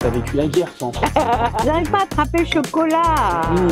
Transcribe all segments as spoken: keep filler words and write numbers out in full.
T'as vécu la guerre, toi, en fait. J'arrive pas à attraper le chocolat. Mmh.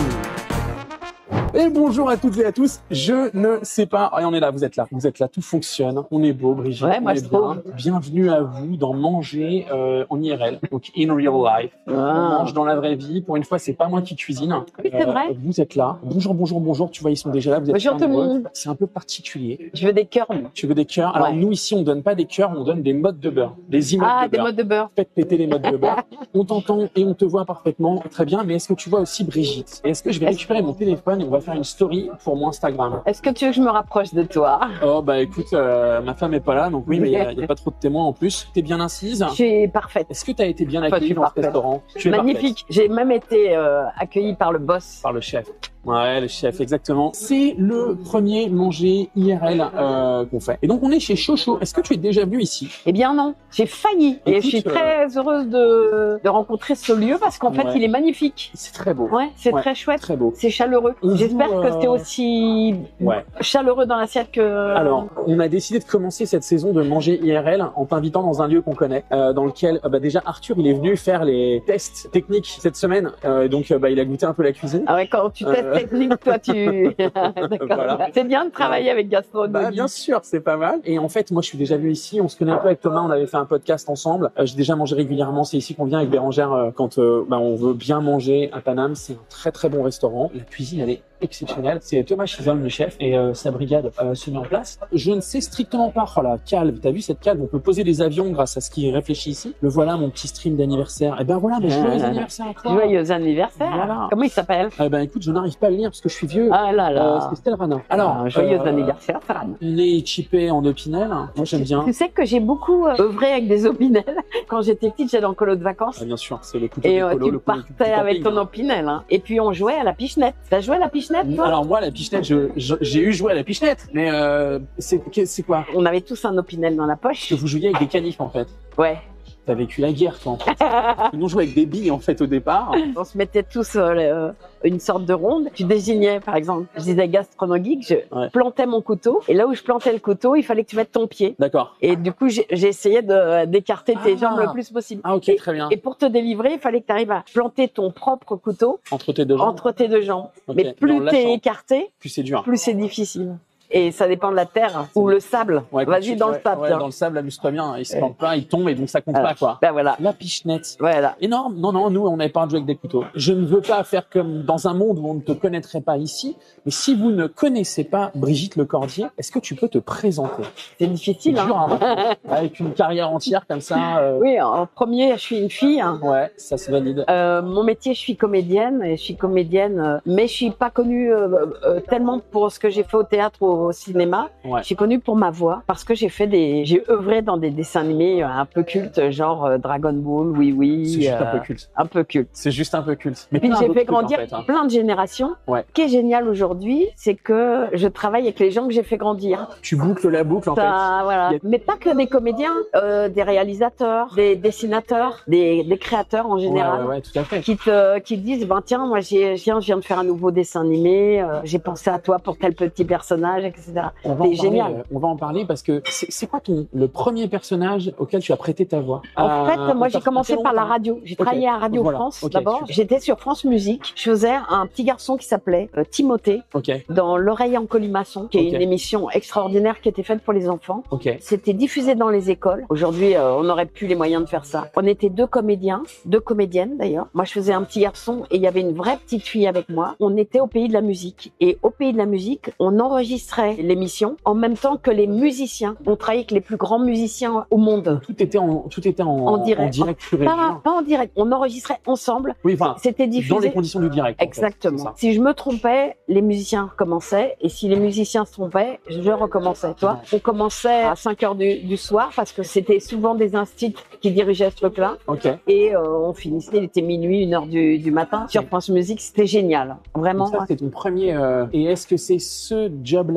Et bonjour à toutes et à tous. Je ne sais pas. Et on est là, vous êtes là. Vous êtes là, tout fonctionne. On est beau, Brigitte. Ouais, moi on je est trouve. bien. Bienvenue à vous dans Manger euh, en I R L, donc in real life. Ah. On mange dans la vraie vie. Pour une fois, c'est pas moi qui cuisine. Oui, c'est vrai. Vous êtes là. Bonjour, bonjour, bonjour. Tu vois, ils sont déjà là. Vous êtes Bonjour plein tout le de monde. beurre. C'est un peu particulier. Je veux des cœurs. moi. Tu veux des cœurs? Alors Ouais. nous ici, on donne pas des cœurs, on donne des modes de beurre, des emotes Ah, de des beurre. modes de beurre. Faites péter les modes de beurre. On t'entend et on te voit parfaitement, très bien. Mais est-ce que tu vois aussi Brigitte? Et est-ce que je vais récupérer mon téléphone et on va faire une story pour mon Instagram? Est-ce que tu veux que je me rapproche de toi? Oh bah écoute, euh, ma femme est pas là, donc oui, mais il y, a- y a pas trop de témoins en plus. T'es bien incise? Je suis parfaite. Est-ce que t'as été bien Enfin, je accueillie suis dans ce parfaite. restaurant? Tu es Magnifique. J'ai même été euh, accueillie par le boss. parfaite. Par le chef. Ouais, le chef, exactement. C'est le premier manger I R L euh, qu'on fait. Et donc on est chez Chocho. Est-ce que tu es déjà venu ici? Eh bien non, j'ai failli. Et Écoute, je suis très heureuse de, de rencontrer ce lieu parce qu'en fait, Ouais. il est magnifique. C'est très beau. Ouais, c'est Ouais. très chouette. Très beau. C'est chaleureux. On J'espère joue, que euh, c'est aussi Ouais. chaleureux dans l'assiette que... Alors, on a décidé de commencer cette saison de manger I R L en t'invitant dans un lieu qu'on connaît, euh, dans lequel euh, bah, déjà Arthur il est venu faire les tests techniques cette semaine, euh, donc euh, bah, il a goûté un peu la cuisine. Ah ouais, quand tu testes Euh. technique, toi, tu... D'accord. Voilà. C'est bien de travailler avec gastronomie. Bah, bien sûr, c'est pas mal. Et en fait, moi, je suis déjà venu ici. On se connaît un peu avec Thomas. On avait fait un podcast ensemble. Euh, j'ai déjà mangé régulièrement. C'est ici qu'on vient avec Bérangère euh, quand euh, bah, on veut bien manger à Paname. C'est un très très bon restaurant. La cuisine, elle est exceptionnelle. C'est Thomas Chisholm, le chef, et euh, sa brigade euh, se met en place. Je ne sais strictement pas. Oh la calve. T'as vu cette calve? On peut poser des avions grâce à ce qui est réfléchi ici. Le voilà, mon petit stream d'anniversaire. Et ben voilà, mais joyeux anniversaire à toi. Joyeux anniversaire. Voilà. Comment il s'appelle? Eh ben écoute, je n'arrive pas à le lire parce que je suis vieux. Ah là Euh, là. c'est Estelle Rana. Alors, Ah, joyeux euh, anniversaire, Farhan. on est chippé en opinel. Moi, j'aime bien. Tu sais que j'ai beaucoup euh, œuvré avec des opinels. Quand j'étais petite, j'allais en colo de vacances. Ah, bien sûr, c'est le couteau Et des euh, colos, tu le couteau du- partais du avec camping. ton opinel. Hein. Et puis on jouait à la pichenette. T'as joué à la pichenette, toi? Alors moi, la pichenette, je- je- j'ai eu joué à la pichenette, mais euh, c'est que- c'est quoi? On avait tous un opinel dans la poche. Que vous jouiez avec des canifs en fait. Ouais. T'as vécu la guerre, toi. En fait. Nous on jouait avec des billes en fait au départ. On se mettait tous euh, euh, une sorte de ronde. Tu désignais, par exemple, je disais gastronogeek, je Ouais. plantais mon couteau. Et là où je plantais le couteau, il fallait que tu mettes ton pied. D'accord. Et du coup, j'ai j'ai essayé de d'écarter tes Ah. jambes le plus possible. Ah ok, Et- très bien. Et pour te délivrer, il fallait que tu arrives à planter ton propre couteau Entre tes deux jambes, entre tes deux jambes. Ok. Mais Mais en plus lâchant. t'es écarté, plus c'est dur. plus c'est difficile. Et ça dépend de la terre ou le sable. Ouais, quand Vas-y tu- dans le ouais, sable, ouais, tiens. dans le sable, amuse-toi bien. Il se plante pas, il tombe et donc ça compte Voilà. pas quoi. Ben voilà. La pichenette. Voilà. Énorme. Non, non, nous, on n'avait pas joué avec des couteaux. Je ne veux pas faire comme dans un monde où on ne te connaîtrait pas ici. Mais si vous ne connaissez pas Brigitte Lecordier, est-ce que tu peux te présenter? C'est difficile, C'est dur, hein. hein. Avec une carrière entière comme ça. euh, Oui, en premier, je suis une fille. hein. Ouais, ça se valide. Euh, mon métier, je suis comédienne et je suis comédienne, euh, mais je suis pas connue euh, euh, tellement pour ce que j'ai fait au théâtre ou au cinéma. Ouais. Je suis connue pour ma voix parce que j'ai fait des, j'ai œuvré dans des dessins animés euh, un peu cultes, genre euh, Dragon Ball, oui oui, C'est juste euh, un peu culte. un peu culte. C'est juste un peu culte. Mais Puis plein j'ai d'autres fait trucs, en grandir fait, hein. plein de générations. Ouais. Ce qui est génial aujourd'hui, c'est que je travaille avec les gens que j'ai fait grandir. Tu boucles la boucle en Ça, voilà. Il y a- Mais pas que des comédiens, euh, des réalisateurs, des dessinateurs, des, des créateurs en fait. général. Ouais, ouais, ouais, tout à fait. Qui te, qui te disent, ben tiens, moi j'ai, je viens, je viens de faire un nouveau dessin animé, euh, j'ai pensé à toi pour tel petit personnage, et cetera. On va, C'est en parler, génial. euh, on va en parler parce que c'est c'est quoi ton, le premier personnage auquel tu as prêté ta voix? En Euh, fait, moi ça j'ai fait commencé par la longtemps. radio. J'ai Ok. travaillé à Radio Voilà. France Ok, d'abord. super. J'étais sur France Musique. Je faisais un petit garçon qui s'appelait euh, Timothée Ok, dans L'oreille en colimaçon, qui est Ok. une émission extraordinaire qui était faite pour les enfants. ok. C'était diffusé dans les écoles. Aujourd'hui, euh, on n'aurait plus les moyens de faire ça. On était deux comédiens, deux comédiennes d'ailleurs. Moi, je faisais un petit garçon et il y avait une vraie petite fille avec moi. On était au Pays de la Musique. Et au Pays de la Musique, on enregistrait l'émission en même temps que les musiciens. On travaillait avec les plus grands musiciens au monde. Tout était en, tout était en, En direct. en direct pur et Pas, dur. pas en direct. On enregistrait ensemble. Oui, enfin, C'était dans les diffusé. conditions du direct. en fait, Exactement. c'est ça. Si je me trompais, les musiciens recommençaient. Et si les musiciens se trompaient, je recommençais. Toi, on commençait à cinq heures du, du soir parce que c'était souvent des instituts qui dirigeaient ce truc-là. Ok. Et euh, on finissait, il était minuit, une heure du, du matin. Sur France Musique, c'était génial. Vraiment. Donc ça, c'était ton premier. euh, Et est-ce que c'est ce job-là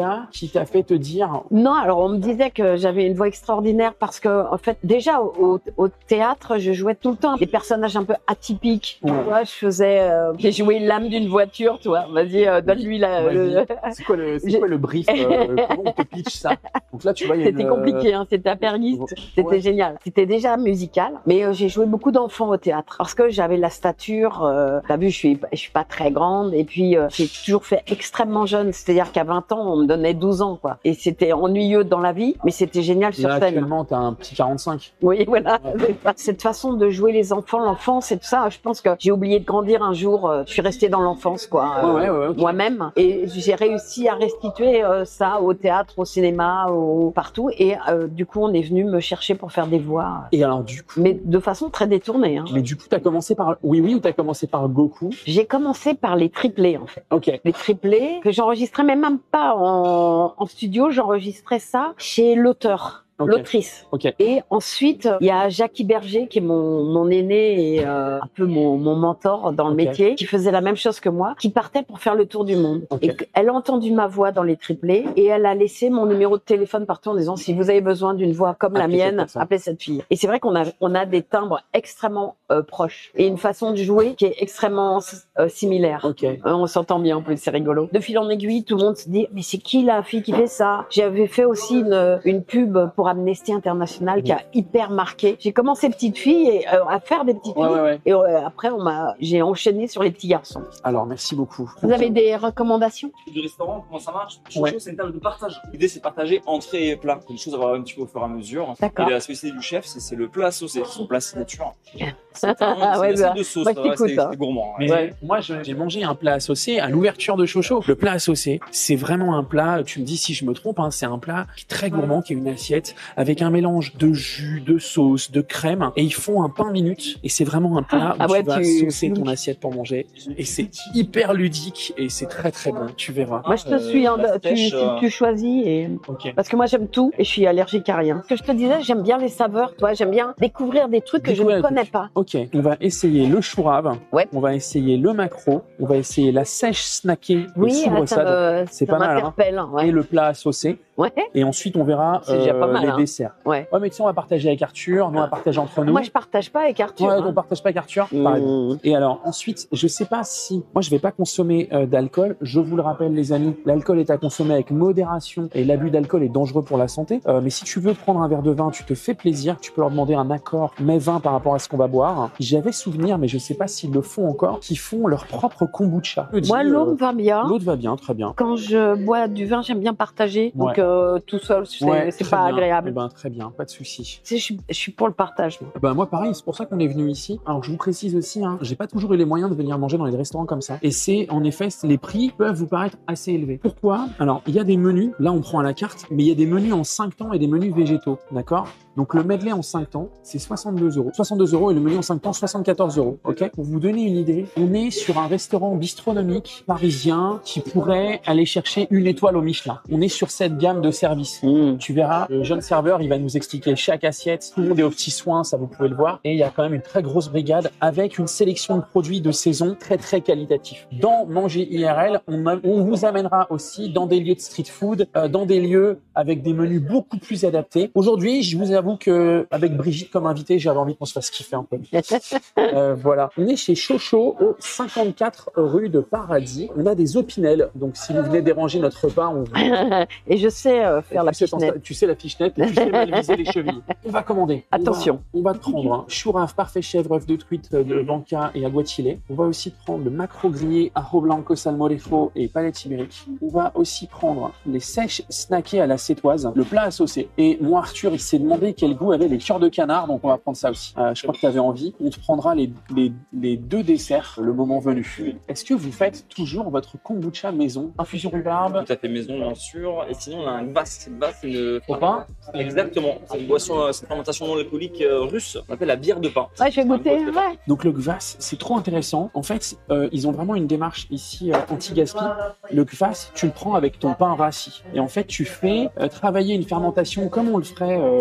ça qui t'a fait te dire... Non, alors on me disait que j'avais une voix extraordinaire parce que, en fait, déjà au, au théâtre, je jouais tout le temps des personnages un peu atypiques. Ouais. Tu vois, je faisais, euh, j'ai joué l'âme d'une voiture, tu vois. Vas-y, euh, donne-lui la. Le... C'est quoi le, c'est quoi le brief euh, comment on te pitch ça? Donc là, tu vois, il y a C'était une... compliqué, hein, c'était apériste, c'était ouais. génial. C'était déjà musical, mais euh, j'ai joué beaucoup d'enfants au théâtre parce que j'avais la stature. Euh, T'as vu, je suis, je suis pas très grande et puis euh, j'ai toujours fait extrêmement jeune. C'est-à-dire qu'à vingt ans, on me donnait douze ans, quoi. Et c'était ennuyeux dans la vie, mais c'était génial sur là, scène. Actuellement, t'as un petit quarante-cinq. Oui, voilà. Ouais. Cette façon de jouer les enfants, l'enfance et tout ça, je pense que j'ai oublié de grandir un jour. Je suis restée dans l'enfance, quoi, ouais, ouais, ouais, okay. moi-même. Et j'ai réussi à restituer euh, ça au théâtre, au cinéma, au... partout. Et euh, du coup, on est venu me chercher pour faire des voix. Et alors, du coup... Mais de façon très détournée. Hein. Mais du coup, t'as commencé par Oui Oui ou t'as commencé par Goku? J'ai commencé par les triplés, en fait. Ok. Les triplés que j'enregistrais même, même pas en, en studio, j'enregistrais ça chez l'auteur. Okay. L'autrice. Okay. Et ensuite, il y a Jackie Berger, qui est mon, mon aîné et euh, un peu mon, mon mentor dans le okay. métier, qui faisait la même chose que moi, qui partait pour faire le tour du monde. Okay. Et elle a entendu ma voix dans les triplés et elle a laissé mon numéro de téléphone partout en disant si vous avez besoin d'une voix comme appelez la mienne, appelez cette fille. Et c'est vrai qu'on a, on a des timbres extrêmement euh, proches et une façon de jouer qui est extrêmement euh, similaire. Okay. Euh, on s'entend bien en plus, c'est rigolo. De fil en aiguille, tout le monde se dit mais c'est qui la fille qui fait ça? J'avais fait aussi une, une pub pour Amnesty International mmh. qui a hyper marqué. J'ai commencé petite fille et euh, à faire des petites filles ouais, ouais, ouais. et euh, après on m'a, j'ai enchaîné sur les petits garçons. Alors merci beaucoup. Vous avez des recommandations du restaurant? Comment ça marche? Chocho, ouais. c'est une table de partage. L'idée c'est de partager entrée et plat. C'est une chose à voir un petit peu au fur et à mesure. D'accord. Et la spécialité du chef, c'est le plat saucé, son plat signature. C'est un ouais, de sauce, c'est hein. gourmand. Mais ouais. Moi, j'ai mangé un plat saucé à l'ouverture de Chocho. Le plat saucé, c'est vraiment un plat. Tu me dis si je me trompe, hein, c'est un plat qui est très gourmand, qui est une assiette avec un mélange de jus, de sauce, de crème, et ils font un pain minute. Et c'est vraiment un plat où ah ouais, tu vas tu... saucer ton assiette pour manger. Et c'est hyper ludique et c'est très très bon. Tu verras. Moi, je te suis. Hein, euh, tu, tu, tu choisis et okay. parce que moi j'aime tout et je suis allergique à rien. Ce que je te disais, j'aime bien les saveurs. Toi, j'aime bien découvrir des trucs que découvrir je ne connais pas. Ok. On va essayer le chou rave. Ouais. On va essayer le maquereau. On va essayer la sèche snackée. Oui, ah, c'est pas mal. Hein. Ouais. Et le plat saucé. Ouais. Et ensuite, on verra euh, pas mal, les hein. desserts. Ouais. Ouais, mais tu sais, on va partager avec Arthur. Nous, on va partager entre nous. Moi, je partage pas avec Arthur. Ouais, hein. on partage pas avec Arthur. Mmh. Pareil. Et alors, ensuite, je sais pas si, moi, je vais pas consommer euh, d'alcool. Je vous le rappelle, les amis, l'alcool est à consommer avec modération et l'abus d'alcool est dangereux pour la santé. Euh, mais si tu veux prendre un verre de vin, tu te fais plaisir. Tu peux leur demander un accord mais vin par rapport à ce qu'on va boire. J'avais souvenir, mais je sais pas s'ils le font encore, qu'ils font leur propre kombucha. Moi, l'eau va bien. L'eau va bien, très bien. Quand je bois du vin, j'aime bien partager. Ouais. Donc, euh, tout seul, c'est ouais, pas bien. agréable. Eh ben, très bien, pas de souci. Tu sais, je suis, je suis pour le partage. Moi. Ben, moi, pareil, c'est pour ça qu'on est venu ici. Alors, je vous précise aussi, hein, j'ai pas toujours eu les moyens de venir manger dans les restaurants comme ça. Et c'est, en effet, les prix peuvent vous paraître assez élevés. Pourquoi? Alors, il y a des menus, là, on prend à la carte, mais il y a des menus en cinq temps et des menus végétaux, d'accord? Donc, le medley en cinq temps, c'est soixante-deux euros. soixante-deux euros et le menu en cinq temps, soixante-quatorze euros, ok? Pour vous donner une idée, on est sur un restaurant bistronomique parisien qui pourrait aller chercher une étoile au Michelin. On est sur cette gamme de services. Mmh. Tu verras, le jeune serveur, il va nous expliquer chaque assiette. Tout le monde est aux petits soins, ça vous pouvez le voir. Et il y a quand même une très grosse brigade avec une sélection de produits de saison très très qualitatifs. Dans Manger I R L, on, a, on vous amènera aussi dans des lieux de street food, euh, dans des lieux avec des menus beaucoup plus adaptés. Aujourd'hui, je vous avoue que avec Brigitte comme invitée, j'avais envie qu'on se fasse kiffer un peu. euh, voilà. On est chez Chocho au cinquante-quatre rue de Paradis. On a des opinels. Donc si vous venez déranger notre repas, on... Et je sais euh, faire la fichenette. Tu sais la fichenette et tu sais mal viser les chevilles. On va commander. Attention. On va, on va prendre un chourave parfait chèvre, œuf de truite de banca et aguachile. On va aussi prendre le maquereau grillé, ajo blanco, salmorejo et palette ibérique. On va aussi prendre les sèches snackées à la sétoise, le plat à saucer. Et moi, Arthur, il s'est demandé quel goût avait les cœurs de canard, donc on va prendre ça aussi. Euh, je crois que tu avais envie. On te prendra les, les, les deux desserts le moment venu. Est-ce que vous faites toujours votre kombucha maison, infusion rhubarbe? Tout à fait maison, bien sûr. Et sinon, on a un kvass. Kvass, c'est une... Au pain? Exactement. C'est une boisson, c'est une fermentation non alcoolique euh, russe. On appelle la bière de pain. Ouais, je vais goûter. Ouais. Donc le kvass, c'est trop intéressant. En fait, euh, ils ont vraiment une démarche ici euh, anti-gaspi. Le kvass, tu le prends avec ton pain rassis. Et en fait, tu fais euh, travailler une fermentation comme on le ferait euh, avec euh,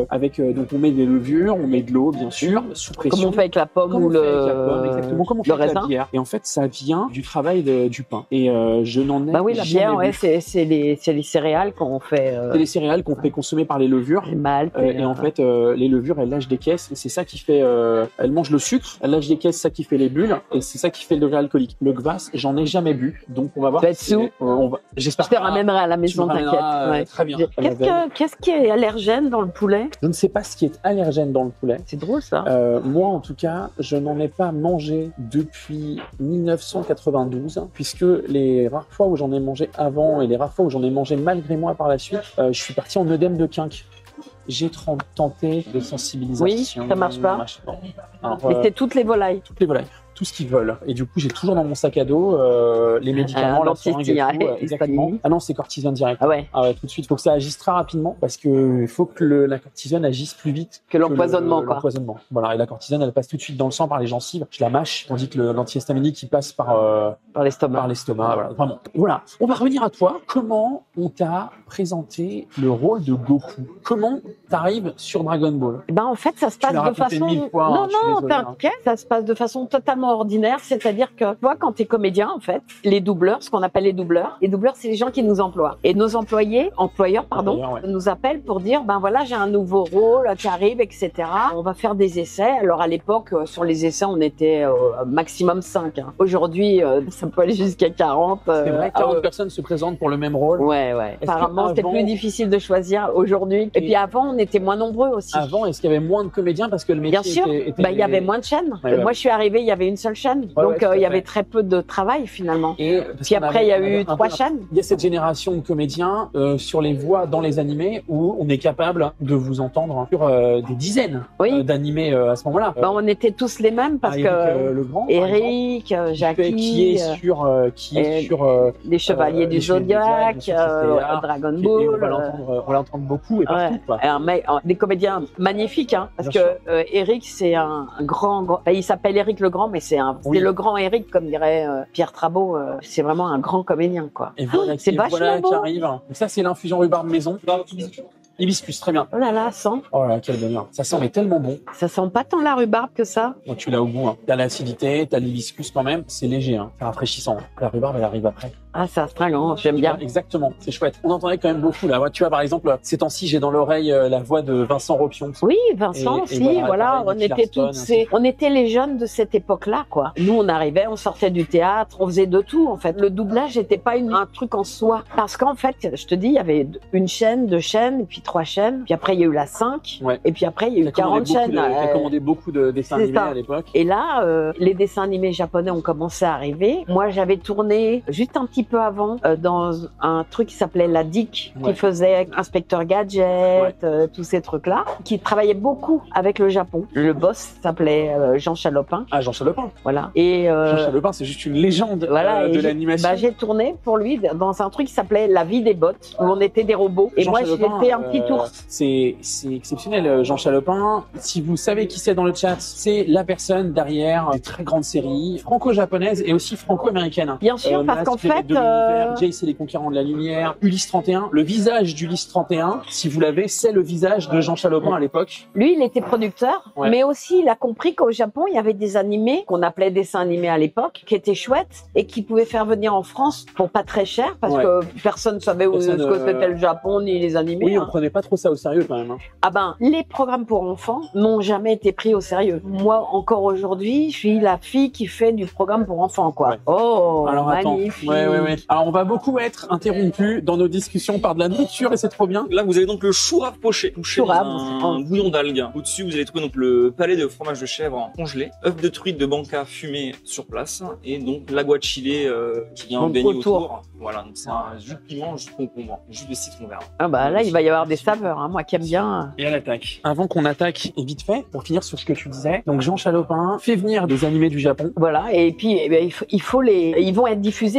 euh, donc on met des levures, on met de l'eau bien sûr, sous pression. Comme on fait avec la pomme Comme ou on fait avec la pomme, le, exactement, comme on fait le avec la raisin. bière. Et en fait, ça vient du travail de- du pain. Et euh, je n'en ai Bah oui, la jamais bière, ouais, bu. c'est c'est les, c'est les céréales qu'on fait, euh, C'est les céréales qu'on fait consommer par les levures. les maltes. Euh, et en fait, euh, les levures, elles lâchent des caisses, et c'est ça qui fait. Euh, elles mangent le sucre, elles lâchent des caisses, ça qui fait les bulles, et c'est ça qui fait le degré alcoolique. Le kvass, j'en ai jamais bu, donc on va voir. Tu vas être si- sous. euh, on va- J'espère. Je te ramènerai à la Tu me maison, t'inquiète. ramèneras, euh, Ouais. Très bien. Qu'est-ce que- qu'est-ce qui est allergène dans le poulet? Je ne sais pas ce qui est allergène dans le poulet. C'est drôle ça. Euh, moi, en tout cas, je n'en ai pas mangé depuis mille neuf cent quatre-vingt-douze, puisque les rares fois où j'en ai mangé avant et les rares fois où j'en ai mangé malgré moi par la suite, euh, je suis parti en œdème de quinque. J'ai tran- tenté de sensibilisation. Oui, ça marche pas. machin. Alors, Mais euh, c'est toutes les volailles. toutes les volailles, tout ce qu'ils veulent. Et du coup, j'ai toujours dans mon sac à dos euh, les médicaments, Un la seringue et tout, antihistaminique. euh, exactement. Ah non, c'est cortisone direct. Ah ouais. Ah ouais, tout de suite. Il faut que ça agisse très rapidement parce que il faut que le, la cortisone agisse plus vite Que l'empoisonnement, le- quoi. L'empoisonnement. Voilà. Et la cortisone, elle passe tout de suite dans le sang par les gencives. Je la mâche, tandis que le- l'antihistaminique, il passe par euh, Par l'estomac. par l'estomac. Voilà. Vraiment. Voilà. On va revenir à toi. Comment on t'a présenté le rôle de Goku? Comment t'arrives sur Dragon Ball? Ben en fait, ça se Tu passe l'as de raconté façon. mille fois, hein, non, je suis non, désolé, hein. t'inquiète, ça se passe de façon totalement ordinaire. C'est-à-dire que, tu vois, quand t'es comédien, en fait, les doubleurs, ce qu'on appelle les doubleurs, les doubleurs, c'est les gens qui nous emploient. Et nos employés, employeurs, pardon, Employeurs, ouais. nous appellent pour dire, ben voilà, j'ai un nouveau rôle qui arrive, et cetera. On va faire des essais. Alors à l'époque, euh, sur les essais, on était euh, maximum cinq. Hein. Aujourd'hui, euh, ça peut aller jusqu'à quarante. euh, C'est vrai que ah quarante ouais. personnes se présentent pour le même rôle. Ouais, ouais. Est-ce que Apparemment, c'était avant- plus difficile de choisir aujourd'hui. Et Et- puis avant, on était moins nombreux aussi. Avant, est-ce qu'il y avait moins de comédiens parce que le métier Bien sûr, était, était- bah, il y avait moins de chaînes. Ouais, ouais. Moi, je suis arrivée, il y avait une seule chaîne. Ouais, Donc, ouais, tout euh, à il y fait. avait très peu de travail finalement. Et parce Puis qu'on après, avait- il y a on avait eu un trois peu- chaînes. Il y a cette génération de comédiens euh, sur les voix dans les animés où on est capable de vous entendre sur euh, des dizaines Oui. euh, d'animés euh, à ce moment-là. Bah, on était tous les mêmes parce Ah, que Eric, euh, Legrand, par exemple, Eric, euh, qui, Jackie, qui est euh, sur, euh, qui est et- sur euh, les Chevaliers euh, du les Chevaliers du Zodiac, Zodiac, bien sûr, euh, c'était là. Dragon et- et Ball. on va euh, l'entendre, euh, on va l'entendre beaucoup et partout. ouais. Quoi. Et un mec- un- des comédiens magnifiques, hein, parce Bien que sûr. euh, Eric, c'est un grand, grand- enfin, il s'appelle Eric le Grand, mais c'est un, Oui. c'est le grand Eric, comme dirait euh, Pierre Trabot. euh, c'est vraiment un grand comédien, quoi. Et voilà, c'est qui, vachement voilà beau. qui arrive. Donc ça, c'est l'infusion rhubarbe maison. Hibiscus, très bien. Oh là là, sent. Oh là, quel bonheur. Ça sent mais tellement bon. Ça sent pas tant la rhubarbe que ça. Bon, tu l'as au goût. Hein. T'as l'acidité, t'as l'hibiscus quand même. C'est léger, hein. C'est rafraîchissant. La rhubarbe, elle arrive après. Ah, c'est astringent, j'aime bien. Exactement, c'est chouette. On entendait quand même beaucoup là. Tu vois, par exemple, ces temps-ci, j'ai dans l'oreille euh, la voix de Vincent Ropion. Oui, Vincent Et- et aussi, voilà, voilà, pareil, on Nicky était Larson, toutes ces, on était les jeunes de cette époque-là, quoi. Nous, on arrivait, on sortait du théâtre, on faisait de tout, en fait. Le doublage n'était pas une, un truc en soi. Parce qu'en fait, je te dis, il y avait une chaîne, deux chaînes, et puis trois chaînes, puis après, il y a eu la cinq, Ouais. et puis après, il y a eu T'as commandé quarante beaucoup chaînes. de- T'as euh, commandé beaucoup de dessins c'est animés ça. à l'époque. Et là, euh, les dessins animés japonais ont commencé à arriver. Moi, j'avais tourné juste un petit peu avant euh, dans un truc qui s'appelait La D I C, Ouais. qui faisait Inspecteur Gadget, Ouais. euh, tous ces trucs-là, qui travaillait beaucoup avec le Japon. Le boss s'appelait euh, Jean Chalopin, Ah, Jean Chalopin. voilà. Et euh, Jean Chalopin, c'est juste une légende voilà, euh, et de j'ai- l'animation. bah, j'ai tourné pour lui dans un truc qui s'appelait La vie des bottes, où on était des robots. Et Jean moi, Chalopin, j'étais un petit euh, ours. C'est c'est exceptionnel, euh, Jean Chalopin. Si vous savez qui c'est dans le chat, c'est la personne derrière des très grandes séries franco-japonaises et aussi franco-américaines. Bien sûr, parce qu'en Masque, les fait, de l'univers, euh, Jace et les Conquérants de la Lumière, Ulysse trente et un. Le visage d'Ulysse trente et un, si vous l'avez, c'est le visage de Jean Chalopin à l'époque. Lui, il était producteur, Ouais. mais aussi il a compris qu'au Japon, il y avait des animés qu'on appelait dessins animés à l'époque, qui étaient chouettes et qui pouvaient faire venir en France pour pas très cher, parce Ouais. que personne savait où Personne, ce que euh, c'était le Japon ni les animés. Oui, on hein. prenait pas trop ça au sérieux quand même. Hein. Ah ben, les programmes pour enfants n'ont jamais été pris au sérieux. Moi, encore aujourd'hui, je suis la fille qui fait du programme pour enfants, quoi. Ouais. Oh, Alors attends, magnifique. ouais, ouais, ouais. Alors on va beaucoup être interrompu dans nos discussions par de la nourriture et c'est trop bien. Là, vous avez donc le chourave poché, touché dans Chourave. un bouillon d'algues. Au-dessus, vous allez trouver donc le palais de fromage de chèvre congelé, œuf de truite de banca fumé sur place, et donc l'aguachile euh, qui vient Donc, baigner autour. autour. Voilà, donc c'est un jus de piment, jus de concombre, jus de citron vert. Ah bah là, il va y avoir des saveurs, hein, moi qui aime bien. Et à l'attaque. Avant qu'on attaque, et vite fait, pour finir sur ce que tu disais, donc Jean Chalopin fait venir des animés du Japon. Voilà, et puis eh ben, il, faut, il faut les, ils vont être diffusés puisqu'il y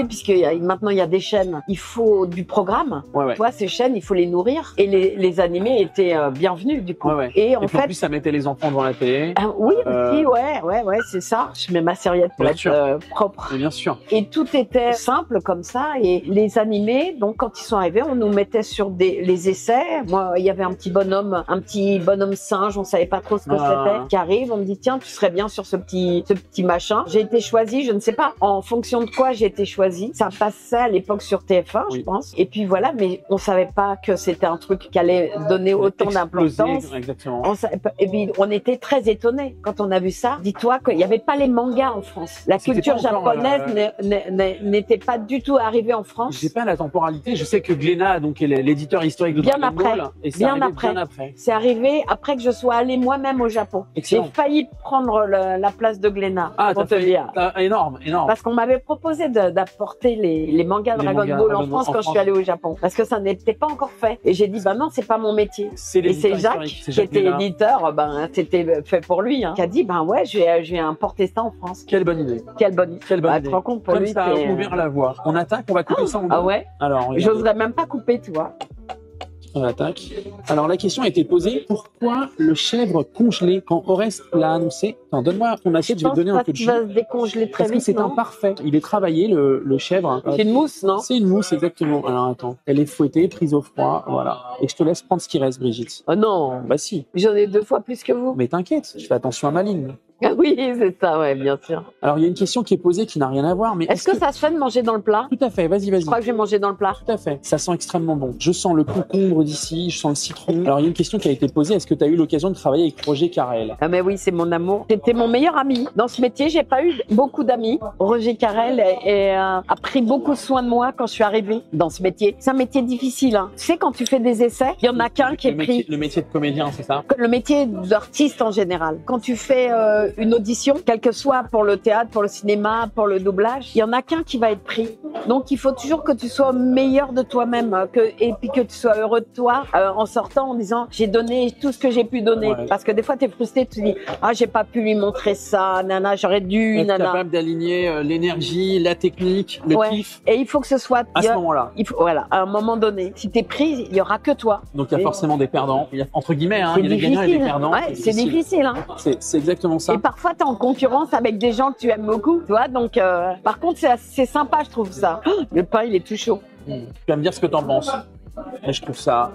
a, maintenant il y a des chaînes, il faut du programme. Ouais, ouais. Tu vois, ces chaînes, il faut les nourrir. Et les, les animés étaient euh, bienvenus, du coup. Ouais, ouais. Et en Et puis fait. en plus, ça mettait les enfants devant la télé. Euh, oui, Euh, aussi, ouais, ouais, ouais, c'est ça. Je mets ma serviette pour Bien être sûr. euh, propre. Mais bien sûr. Et tout était simple comme ça. Et les animés, donc quand ils sont arrivés, on nous mettait sur des, les essais. Moi, il y avait un petit bonhomme, un petit bonhomme singe, on savait pas trop ce que Ah. c'était, qui arrive. On me dit, tiens, tu serais bien sur ce petit, ce petit machin. J'ai été choisie, je ne sais pas en fonction de quoi j'ai été choisie. Ça passait à l'époque sur T F un, Oui. je pense. Et puis voilà, mais on savait pas que c'était un truc qui allait donner autant Explosé, d'importance. Exactement. On savait pas- et puis on était très étonnés quand on a vu ça. Dis-toi qu'il n'y avait pas les mangas en France. La C'était culture pas encore, japonaise euh, n'est- n'est- n'est- n'était pas du tout arrivée en France. J'ai pas la temporalité. Je sais que Glénat, donc, est l'éditeur historique de Bien Dragon après. Ball, et c'est Bien arrivé après. bien après. C'est arrivé après que je sois allée moi-même au Japon. J'ai Excellent. failli prendre le- la place de Glénat. Ah, pour t'as te fait dire. t'as- énorme, énorme. Parce qu'on m'avait proposé de- d'apporter les, les mangas Les Dragon mangas Ball Dragon en Ball France en quand France. je suis allée au Japon. Parce que ça n'était pas encore fait. Et j'ai dit, bah non, c'est pas mon métier. C'est Et c'est l'éditeur Jacques, historique, c'est qui Jacques était Glénat. éditeur, ben, c'était fait pour lui, hein, qui a dit, ben ouais, je vais, je vais importer ça en France. Quelle bonne idée. Quelle bonne idée. Quelle bonne Ah, idée. tu te rends compte, pour Comme lui, ça a c'est, euh, ouvert la voie. On attaque, on va couper ça en deux. Ah ouais? Alors, regardez. J'oserais même pas couper, tu vois. On attaque. Alors, la question a été posée. Pourquoi le chèvre congelé quand Oreste l'a annoncé? Attends, donne-moi ton assiette, je vais te donner un peu de Tu jus. vas se décongeler très Parce que vite, c'est un non? parfait. Il est travaillé, le, le chèvre. C'est une mousse, non? C'est une mousse, exactement. Alors, attends. Elle est fouettée, prise au froid. Voilà. Et je te laisse prendre ce qui reste, Brigitte. Oh non, Bah, si. j'en ai deux fois plus que vous. Mais t'inquiète, je fais attention à ma ligne. Ah oui, c'est ça, ouais, bien sûr. Alors, il y a une question qui est posée qui n'a rien à voir, mais Est-ce que ça se fait de manger dans le plat? Tout à fait, vas-y, vas-y. Je crois que je vais manger dans le plat. Tout à fait. Ça sent extrêmement bon. Je sens le concombre d'ici, je sens le citron. Alors, il y a une question qui a été posée. Est-ce que tu as eu l'occasion de travailler avec Roger Carrel? Ah mais oui, c'est mon amour. C'était mon meilleur ami. Dans ce métier, j'ai pas eu beaucoup d'amis. Roger Carrel est- est, euh, a pris beaucoup soin de moi quand je suis arrivée dans ce métier. C'est un métier difficile. Hein. Tu sais, quand tu fais des essais, il y en a qu'un qui est le métier, pris. le métier de comédien, c'est ça? Le métier d'artiste en général. Quand tu fais euh, une audition, quel que soit pour le théâtre, pour le cinéma, pour le doublage, il y en a qu'un qui va être pris. Donc il faut toujours que tu sois meilleur de toi-même, euh, que et puis que tu sois heureux de toi euh, en sortant en disant j'ai donné tout ce que j'ai pu donner. Ouais. Parce que des fois tu es frustré, tu te dis ah j'ai pas pu lui montrer ça, nana, j'aurais dû, Être nana. capable d'aligner euh, l'énergie, la technique, le Ouais. kiff Et il faut que ce soit à il y ce a- moment-là. il faut, voilà, à un moment donné, si t'es pris, il y aura que toi. Donc il y a Et- forcément des perdants. Il y a, entre guillemets, hein, C'est il y a des gagnants et des difficile. perdants. Ouais, c'est difficile. Hein. C'est c'est exactement ça. Et parfois, tu es en concurrence avec des gens que tu aimes beaucoup, tu vois. Donc, euh, par contre, c'est c'est sympa, je trouve ça. Oh, le pain, il est tout chaud. Tu vas me dire ce que t'en penses. Et je trouve ça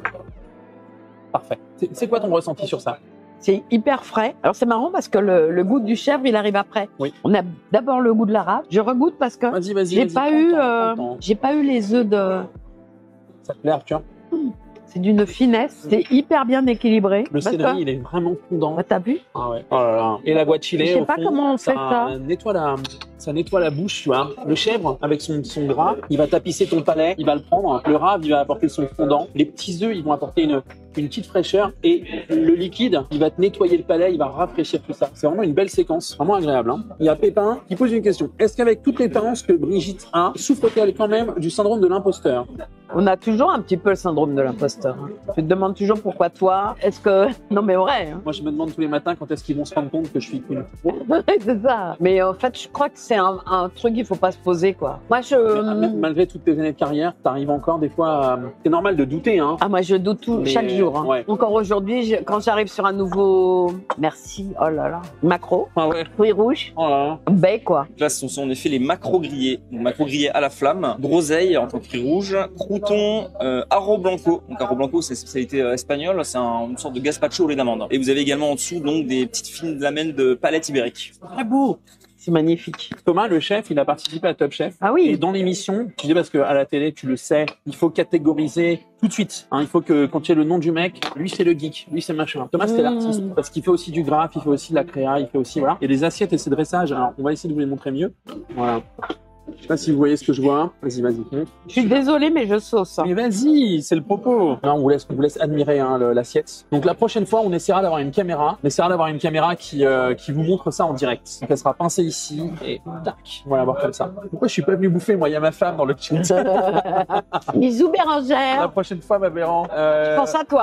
parfait. C'est c'est quoi ton ressenti sur ça? C'est hyper frais. Alors, c'est marrant parce que le, le goût du chèvre, il arrive après. Oui. On a d'abord le goût de l'arabe. Je regoute parce que Vas-y, vas-y. j'ai vas-y, pas prends eu, le temps, euh, prends le temps. j'ai pas eu les œufs de. Ça te plaît, Arthur? C'est d'une finesse. C'est hyper bien équilibré. Le Parce céleri, que- il est vraiment fondant. Bah, t'as vu? Ah ouais. Oh là là. Et la guaciale, Je sais au pas fond, comment on fait ça. nettoie la, ça nettoie la bouche, tu vois. Le chèvre, avec son, son gras, il va tapisser ton palais, il va le prendre. Le rave, il va apporter son fondant. Les petits œufs, ils vont apporter une, une petite fraîcheur. Et le liquide, il va te nettoyer le palais, il va rafraîchir tout ça. C'est vraiment une belle séquence, vraiment agréable. Hein. Il y a Pépin qui pose une question. Est-ce qu'avec toutes les parents que Brigitte a, souffre-t-elle quand même du syndrome de l'imposteur? On a toujours un petit peu le syndrome de l'imposteur. hein. Tu te demandes toujours pourquoi toi. Est-ce que. Non, mais vrai. hein. Moi, je me demande tous les matins quand est-ce qu'ils vont se rendre compte que je suis une pro. c'est ça. Mais en fait, je crois que c'est un, un truc qu'il faut pas se poser, quoi. Moi, je. Mais, malgré toutes tes années de carrière, t'arrives encore des fois à... C'est normal de douter, hein. Ah, moi, je doute tout, Mais, chaque jour. hein. ouais. Encore aujourd'hui, je- quand j'arrive sur un nouveau. Merci. Oh là là. Macro. Ah ouais. Fruits rouges. Oh là là. Baie, quoi. Là, ce sont en effet les macros grillés. Donc, macros grillés à la flamme, groseille en tant que fruit rouge, crouton, euh, arro blanco. Donc, arro blanco, c'est spécialité euh, espagnole. C'est un- une sorte de gazpacho au lait d'amande. Et vous avez également en dessous, donc, des petites fines lamelles de palette ibérique. Très beau. C'est magnifique. Thomas, le chef, il a participé à Top Chef. Ah Et oui. dans l'émission, tu dis parce qu'à la télé, tu le sais, il faut catégoriser tout de suite. Hein, il faut que quand il y ait le nom du mec, lui c'est le geek, lui c'est machin. Thomas c'était Mmh. l'artiste parce qu'il fait aussi du graphe, il fait aussi de la créa, il fait aussi voilà. Et les assiettes et ses dressages. Alors on va essayer de vous les montrer mieux. Voilà. Je sais pas si vous voyez ce que je vois. Vas-y, vas-y. montre. Je suis désolée, mais je sauce. hein. Mais vas-y, c'est le propos. Là, on vous laisse, on vous laisse admirer hein, le- l'assiette. Donc la prochaine fois, on essaiera d'avoir une caméra. On essaiera d'avoir une caméra qui euh, qui vous montre ça en direct. Donc elle sera pincée ici et tac. On va la voir comme ça. Pourquoi je suis pas venu bouffer? Moi, il y a ma femme dans le chat. Bisous, La Bérangère. prochaine fois, ma Béran. Euh, Je pense à toi. hein.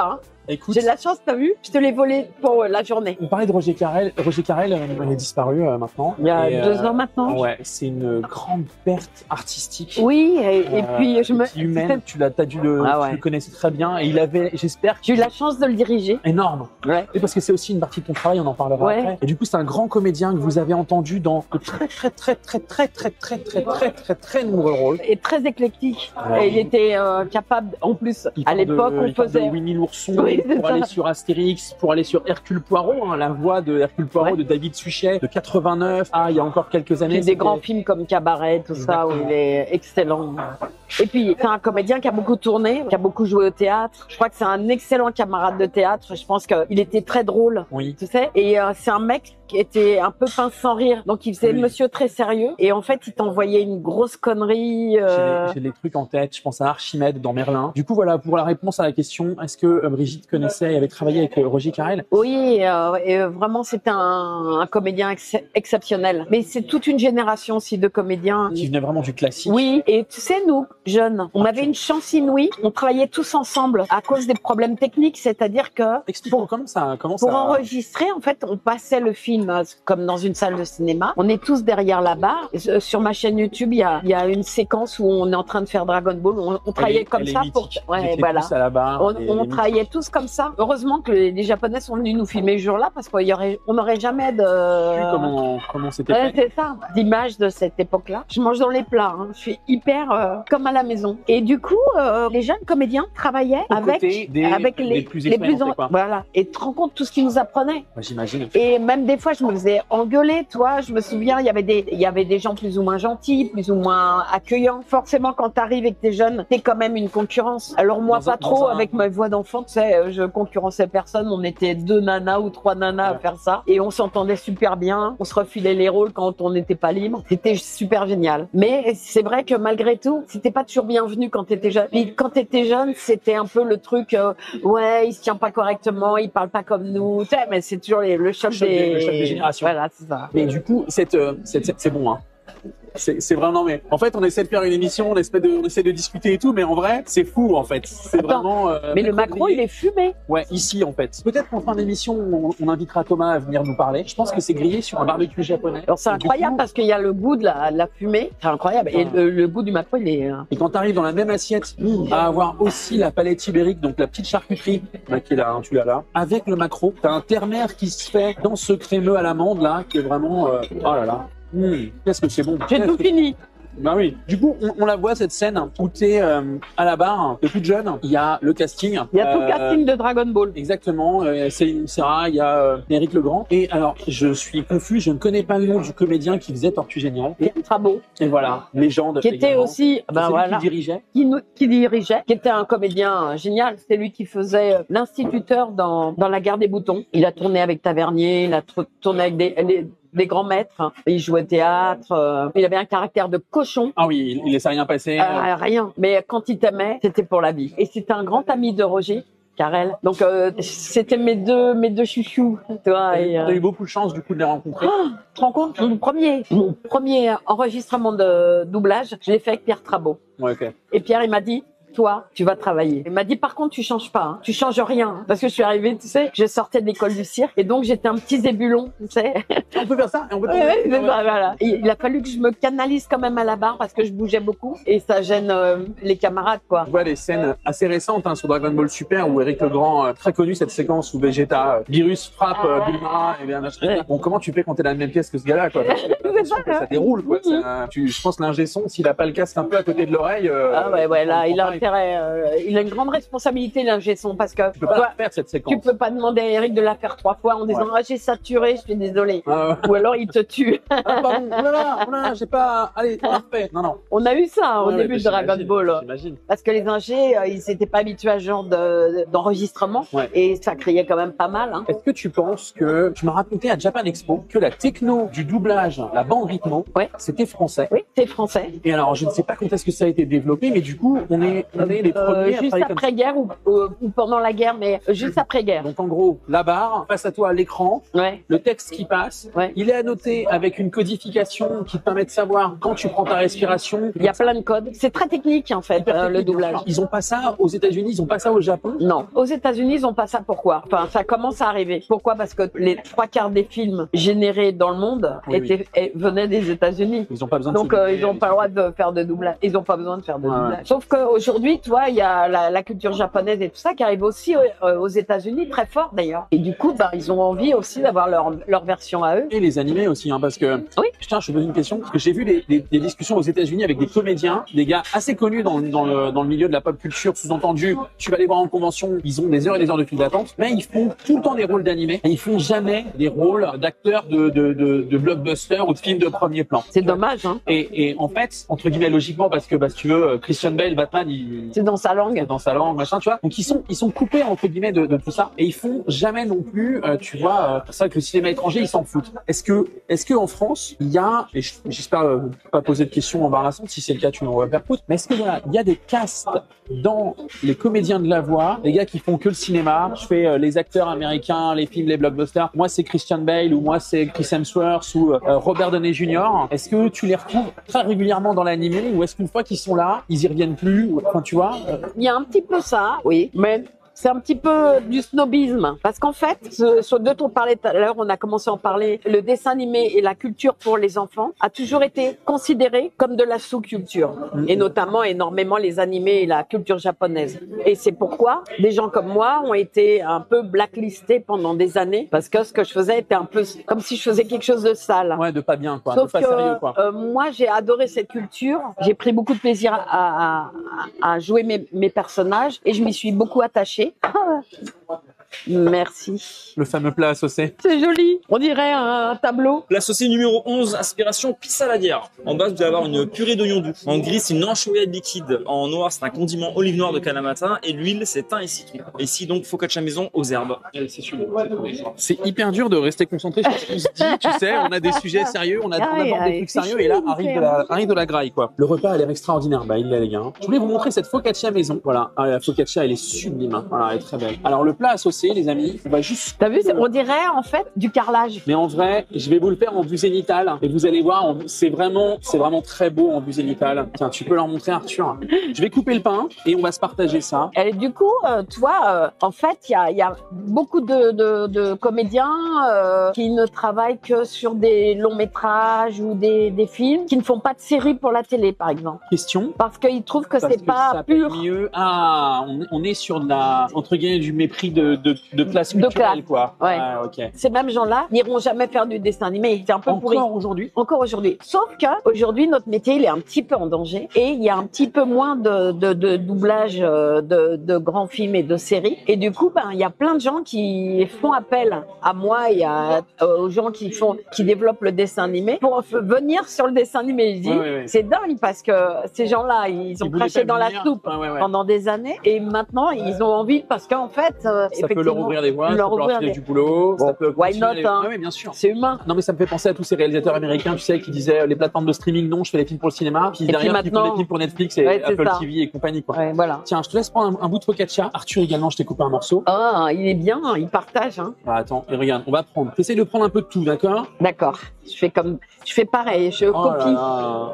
Écoute, J'ai de la chance, t'as vu? Je te l'ai volé pour euh, la journée. on parlait de Roger Carrel. Roger Carrel, euh, il est disparu euh, maintenant. Il y a Et, deux euh, ans maintenant. Ouais, c'est une grande perte artistique. Oui, et, et Euh, puis je me. puis humaine, tu l'as, t'as dû le, Ah tu ouais. le connaissais très bien. Et il avait, j'espère, J'ai eu la chance de le diriger. énorme. Ouais. Et parce que c'est aussi une partie de ton travail, on en parlera Ouais. après. Et du coup, c'est un grand comédien que vous avez entendu dans de très très très très très très très très très très très nombreux rôles. Et très éclectique. Ouais. Et il était euh, capable, en plus, Il à part de- l'époque, on il part de faisait. Winnie l'ourson Oui, c'est pour ça. aller sur Astérix, pour aller sur Hercule Poirot, hein, la voix de Hercule Poirot Ouais. de David Suchet de quatre-vingt-neuf. Ah, il y a encore quelques années. Des c'était- grands films comme Cabaret, tout ça, où Exactement. il est excellent. Et puis, c'est un comédien qui a beaucoup tourné, qui a beaucoup joué au théâtre. Je crois que c'est un excellent camarade de théâtre. Je pense qu'il était très drôle, Oui. tu sais. Et euh, c'est un mec qui était un peu pince sans rire. Donc, il faisait Oui. monsieur très sérieux. Et en fait, il t'envoyait une grosse connerie. euh, J'ai des- J'ai des trucs en tête. Je pense à Archimède dans Merlin. Du coup, voilà pour la réponse à la question. Est-ce que euh, Brigitte connaissait et avait travaillé avec euh, Roger Carrel? Oui, euh, et euh, vraiment, c'était un, un comédien ex- exceptionnel. Mais c'est toute une génération aussi de comédiens. Qui venait vraiment du classique. Oui, et tu sais, nous, jeunes, on avait une chance inouïe. On travaillait tous ensemble à cause des problèmes techniques, c'est-à-dire que Explique-moi comment ça, comment pour ça. enregistrer, en fait, on passait le film euh, comme dans une salle de cinéma. On est tous derrière la barre. Et, euh, Sur ma chaîne YouTube, il y a, il y a une séquence où on est en train de faire Dragon Ball. On, on Elle travaillait est- comme elle est ça pour. mythique. Ouais, J'étais voilà. tous à la barre. On, et- on et travaillait tous comme ça. Heureusement que les, les Japonais sont venus nous filmer ce jour-là parce qu'on y aurait, on n'aurait jamais de. mythique. Comment, comment c'était Ouais, fait. c'est ça, d'image de cette époque-là. Je mange dans les plats, hein. Je suis hyper euh, comme à la maison. Et du coup, euh, les jeunes comédiens travaillaient Aux avec, côtés des- avec des les, plus les plus expérimentés, en- quoi. voilà. Et tu te rends compte tout ce qu'ils nous apprenaient. Moi, j'imagine. Et même des fois, je me faisais engueuler, toi. Je me souviens, il y avait des, il y avait des gens plus ou moins gentils, plus ou moins accueillants. Forcément, quand t'arrives et que t'es jeune, t'es quand même une concurrence. Alors moi, Dans pas un- trop, dans un- avec ma voix d'enfant, tu sais, je concurrençais personne. On était deux nanas ou trois nanas à Ouais. faire ça. Et on s'entendait super bien. On se refilait les rôles quand on n'était pas libre. C'était super génial. Mais c'est vrai que malgré tout, c'était pas toujours bienvenu quand t'étais jeune. Puis quand t'étais jeune, c'était un peu le truc, euh, ouais, il se tient pas correctement, il parle pas comme nous. Tu sais, mais c'est toujours les- le choc Le choc des, des- le choc des générations. Voilà, c'est ça. Mais du coup, cette, euh, cette, cette- c'est bon, hein. C'est c'est vraiment, mais en fait, on essaie de faire une émission, on essaie de, on essaie de discuter et tout, mais en vrai, c'est fou, en fait. C'est Attends, vraiment. euh, Mais le Macron, il est fumé. Ouais, ici, en fait. Peut-être qu'en fin d'émission, on, on invitera Thomas à venir nous parler. Je pense que c'est grillé sur un barbecue japonais. Alors c'est Et du incroyable coup- parce qu'il y a le goût de la, de la fumée. C'est incroyable. Et Ah. le, le goût du Macron, il est. euh, Et quand tu arrives dans la même assiette, à avoir aussi la palette ibérique, donc la petite charcuterie, là, qui est là, hein, tu l'as là, avec le maquereau, t'as un terre-mer qui se fait dans ce crémeux à l'amande là, qui est vraiment, euh, oh là là, Mmh, qu'est-ce que c'est bon. J'ai Qu'est-ce tout que- fini. Bah oui. Du coup, on, on la voit cette scène où t'es euh, à la barre, t'es toute jeune. Il y a le casting. Il y a tout le Euh, casting de Dragon Ball. Exactement, euh, Céline Serra, il y a euh, Éric Legrand. Et alors, je suis confus, je ne connais pas le nom du comédien qui faisait Tortue Géniale. Et, Pierre Trabot, et voilà, légende. qui était également. aussi, C'est ben lui voilà, qui dirigeait. qui, nous- qui dirigeait, qui était un comédien euh, génial. C'était lui qui faisait euh, l'instituteur dans, dans La Guerre des Boutons. Il a tourné avec Tavernier, il a tr- tourné avec des, les- des grands maîtres. hein. Il jouait au théâtre. euh, il avait un caractère de cochon. Ah oui, il, il laissait rien passer. Euh, rien. Mais quand il t'aimait, c'était pour la vie. Et c'était un grand ami de Roger Carrel. Donc euh, c'était mes deux mes deux chouchous, tu vois. Et, T'as euh, eu beaucoup de chance du coup de les rencontrer. tu te rends compte, mon premier mon premier enregistrement de doublage, je l'ai fait avec Pierre Trabot. Ouais, ok. Et Pierre, il m'a dit, toi, tu vas travailler. Il m'a dit, par contre, tu changes pas, hein. Tu changes rien. hein. Parce que je suis arrivée, tu sais, je sortais de l'école du cirque. Et donc, j'étais un petit zébulon, tu sais. On peut faire ça et on peut Ouais, ouais, c'est ça, voilà. Et il a fallu que je me canalise quand même à la barre parce que je bougeais beaucoup. Et ça gêne euh, les camarades, quoi. On voit des scènes assez récentes hein, sur Dragon Ball Super où Éric Legrand, euh, très connu cette séquence où Vegeta, euh, Virus frappe euh, Bulma et bien Ouais. bon, comment tu fais quand t'es dans la même pièce que ce gars-là quoi Parce que t'as l'impression ça, que ça ouais. déroule quoi. Mhm. Ça, tu, je pense l'ingé son s'il a pas le casque un peu à côté de l'oreille. euh, Ah ouais, ouais, là, on il a comprend pas. intérêt, euh, il a une grande responsabilité, l'ingé son, parce que Tu peux pas toi, la faire cette séquence. tu peux pas demander à Eric de la faire trois fois en disant, ah, j'ai saturé, je suis désolée. Ah, ouais. Ou alors, il te tue. Ah, pardon, oh là là, oh là là, j'ai pas. Allez, parfait. Non non. On a eu ça hein, au Ouais, ouais, début bah, de Dragon j'imagine, Ball. J'imagine. Parce que les ingés, euh, ils s'étaient pas habitués à ce genre de- d'enregistrement. Ouais. Et ça criait quand même pas mal. Hein. Est-ce que tu penses que tu m'as raconté à Japan Expo que la techno du doublage, la bande rythmo, Ouais. c'était français? Oui, c'est français. Et alors, je ne sais pas quand est-ce que ça a été développé, mais du coup, on est on est les Euh, premiers à juste travailler comme ça. après-guerre ou, ou, ou pendant la guerre, mais juste après-guerre. Donc en gros, la barre, face à toi à l'écran, Ouais. le texte qui passe, Ouais. il est annoté avec une codification qui te permet de savoir quand tu prends ta respiration. Il y a plein de codes. C'est très technique en fait, Hyper euh, le technique, bien doublage. sûr. Ils ont pas ça aux États-Unis, ils ont pas ça au Japon. Non. Aux États-Unis, ils ont pas ça. Pourquoi? Enfin, ça commence à arriver. Pourquoi? Parce que les trois quarts des films générés dans le monde Oui, étaient, et- venaient des États-Unis. Ils ont pas besoin de Donc se euh, doubler, ils n'ont les pas le gens. droit de faire de doublage. Ils n'ont pas besoin de faire de Ouais, doublage. ouais. Sauf qu'aujourd'hui, tu vois, il y a la, la culture japonaise et tout ça qui arrive aussi euh, aux États-Unis, très fort d'ailleurs. Et du coup, bah, ils ont envie aussi d'avoir leur, leur version à eux. Et les animés aussi, hein, parce que. Oui. Putain, je te pose une question, parce que j'ai vu des, des, des discussions aux États-Unis avec des comédiens, des gars assez connus dans, dans, le, dans le milieu de la pop culture, sous-entendu, tu vas les voir en convention, ils ont des heures et des heures de file d'attente, mais ils font tout le temps des rôles d'animés, et ils font jamais des rôles d'acteurs de, de, de, de blockbusters ou de films de premier plan. C'est dommage, hein. Et, et en fait, entre guillemets, logiquement, parce que, bah, si tu veux, Christian Bale, Batman, il, C'est dans sa langue. dans sa langue, machin, tu vois. Donc ils sont ils sont coupés entre guillemets de, de tout ça et ils font jamais non plus, euh, tu vois, euh, c'est ça que le cinéma étranger ils s'en foutent. Est-ce que est-ce que en France il y a, et je- j'espère euh, pas poser de questions embarrassantes, si c'est le cas tu m'envoies faire foutre, mais est-ce que voilà, il y a des castes dans les comédiens de la voix, les gars qui font que le cinéma, je fais euh, les acteurs américains, les films, les blockbusters, moi c'est Christian Bale ou moi c'est Chris Hemsworth ou euh, Robert Downey junior Est-ce que tu les retrouves très régulièrement dans l'animé ou est-ce qu'une fois qu'ils sont là, ils y reviennent plus ou- Enfin tu vois. euh, Il y a un petit peu ça, oui, mais c'est un petit peu du snobisme. Parce qu'en fait, ce, ce dont on parlait tout à l'heure, on a commencé à en parler, le dessin animé et la culture pour les enfants a toujours été considéré comme de la sous-culture. Et notamment énormément les animés et la culture japonaise. Et c'est pourquoi des gens comme moi ont été un peu blacklistés pendant des années. Parce que ce que je faisais était un peu comme si je faisais quelque chose de sale. Ouais, de pas bien, quoi. Sauf de pas que sérieux, quoi. euh, moi, j'ai adoré cette culture. J'ai pris beaucoup de plaisir à, à, à jouer mes, mes personnages et je m'y suis beaucoup attachée. Merci. Le fameux plat associé. C'est joli. On dirait un tableau. La saucisse numéro onze, inspiration pissaladière. En bas, vous allez avoir une purée d'oignon doux. En gris, c'est une enchoyade liquide. En noir, c'est un condiment olive noire de Kalamata. Et l'huile, c'est thym et citron. Et ici, donc, focaccia maison aux herbes. C'est hyper dur de rester concentré sur ce qu'on se dit, tu sais, on a des sujets sérieux, on, a, on Aïe, aborde des aïe, trucs c'est sérieux et là chaud, arrive de, frère. la, arrive de la graille, quoi. Le repas a l'air extraordinaire, bah il est les gars. Je voulais vous montrer cette focaccia maison. Voilà, ah, la focaccia elle est sublime, hein. Voilà, elle est très belle. Alors le plat associé, les amis, on va juste... T'as vu, c'est- on dirait en fait du carrelage. Mais en vrai, je vais vous le faire en vue zénitale et vous allez voir, en- c'est vraiment, c'est vraiment très beau en vue zénitale. Tiens, tu peux leur montrer Arthur. Je vais couper le pain et on va se partager ça. Et du coup, euh, toi, euh, en fait, il y a, il y a beaucoup de, de, de comédiens euh, qui ne travaillent que sur des longs métrages ou des, des films, qui ne font pas de séries pour la télé, par exemple, Question. parce qu'ils trouvent que Parce c'est que pas ça paye pur. mieux. Ah, on, on est sur de la, entre guillemets, du mépris de, de, de classe De culturelle, classe. quoi. Ouais. Ah, ok. Ces mêmes gens-là n'iront jamais faire du dessin animé. C'est un peu pourri. Encore aujourd'hui. Encore aujourd'hui. Sauf que aujourd'hui, notre métier, il est un petit peu en danger et il y a un petit peu moins de, de, de doublage euh, de, de grands films et de séries. Et du coup, ben, il y a plein de gens qui font appel à moi et à, euh, aux gens qui font, qui développent le dessin animé pour f- venir sur le dessin animé. Je dis, Ouais, ouais, ouais. c'est dingue parce que ces gens-là, ils ont Ils voulaient craché pas dans la venir. soupe Ouais, ouais, ouais. pendant des années et maintenant, ils ont envie parce qu'en fait, euh, Ça peut leur effectivement, ouvrir des voies, ça leur peut leur ouvrir filer des- du boulot, ça Bon, peut why continuer not, les- hein. Ouais, ouais, bien sûr. c'est humain. Non mais ça me fait penser à tous ces réalisateurs américains, tu sais, qui disaient euh, les plateformes de streaming non, je fais les films pour le cinéma, puis puis derrière qui font maintenant- des films pour Netflix et Ouais, c'est Apple ça. T V et compagnie, quoi. Ouais, voilà. Tiens, je te laisse prendre un, un bout de focaccia. Arthur également, je t'ai coupé un morceau. Ah, il est bien, il partage. Hein. Ah, attends, et regarde, on va prendre. T'essayes de prendre un peu de tout, d'accord? D'accord. Je fais comme, je fais pareil, je Oh copie. là là.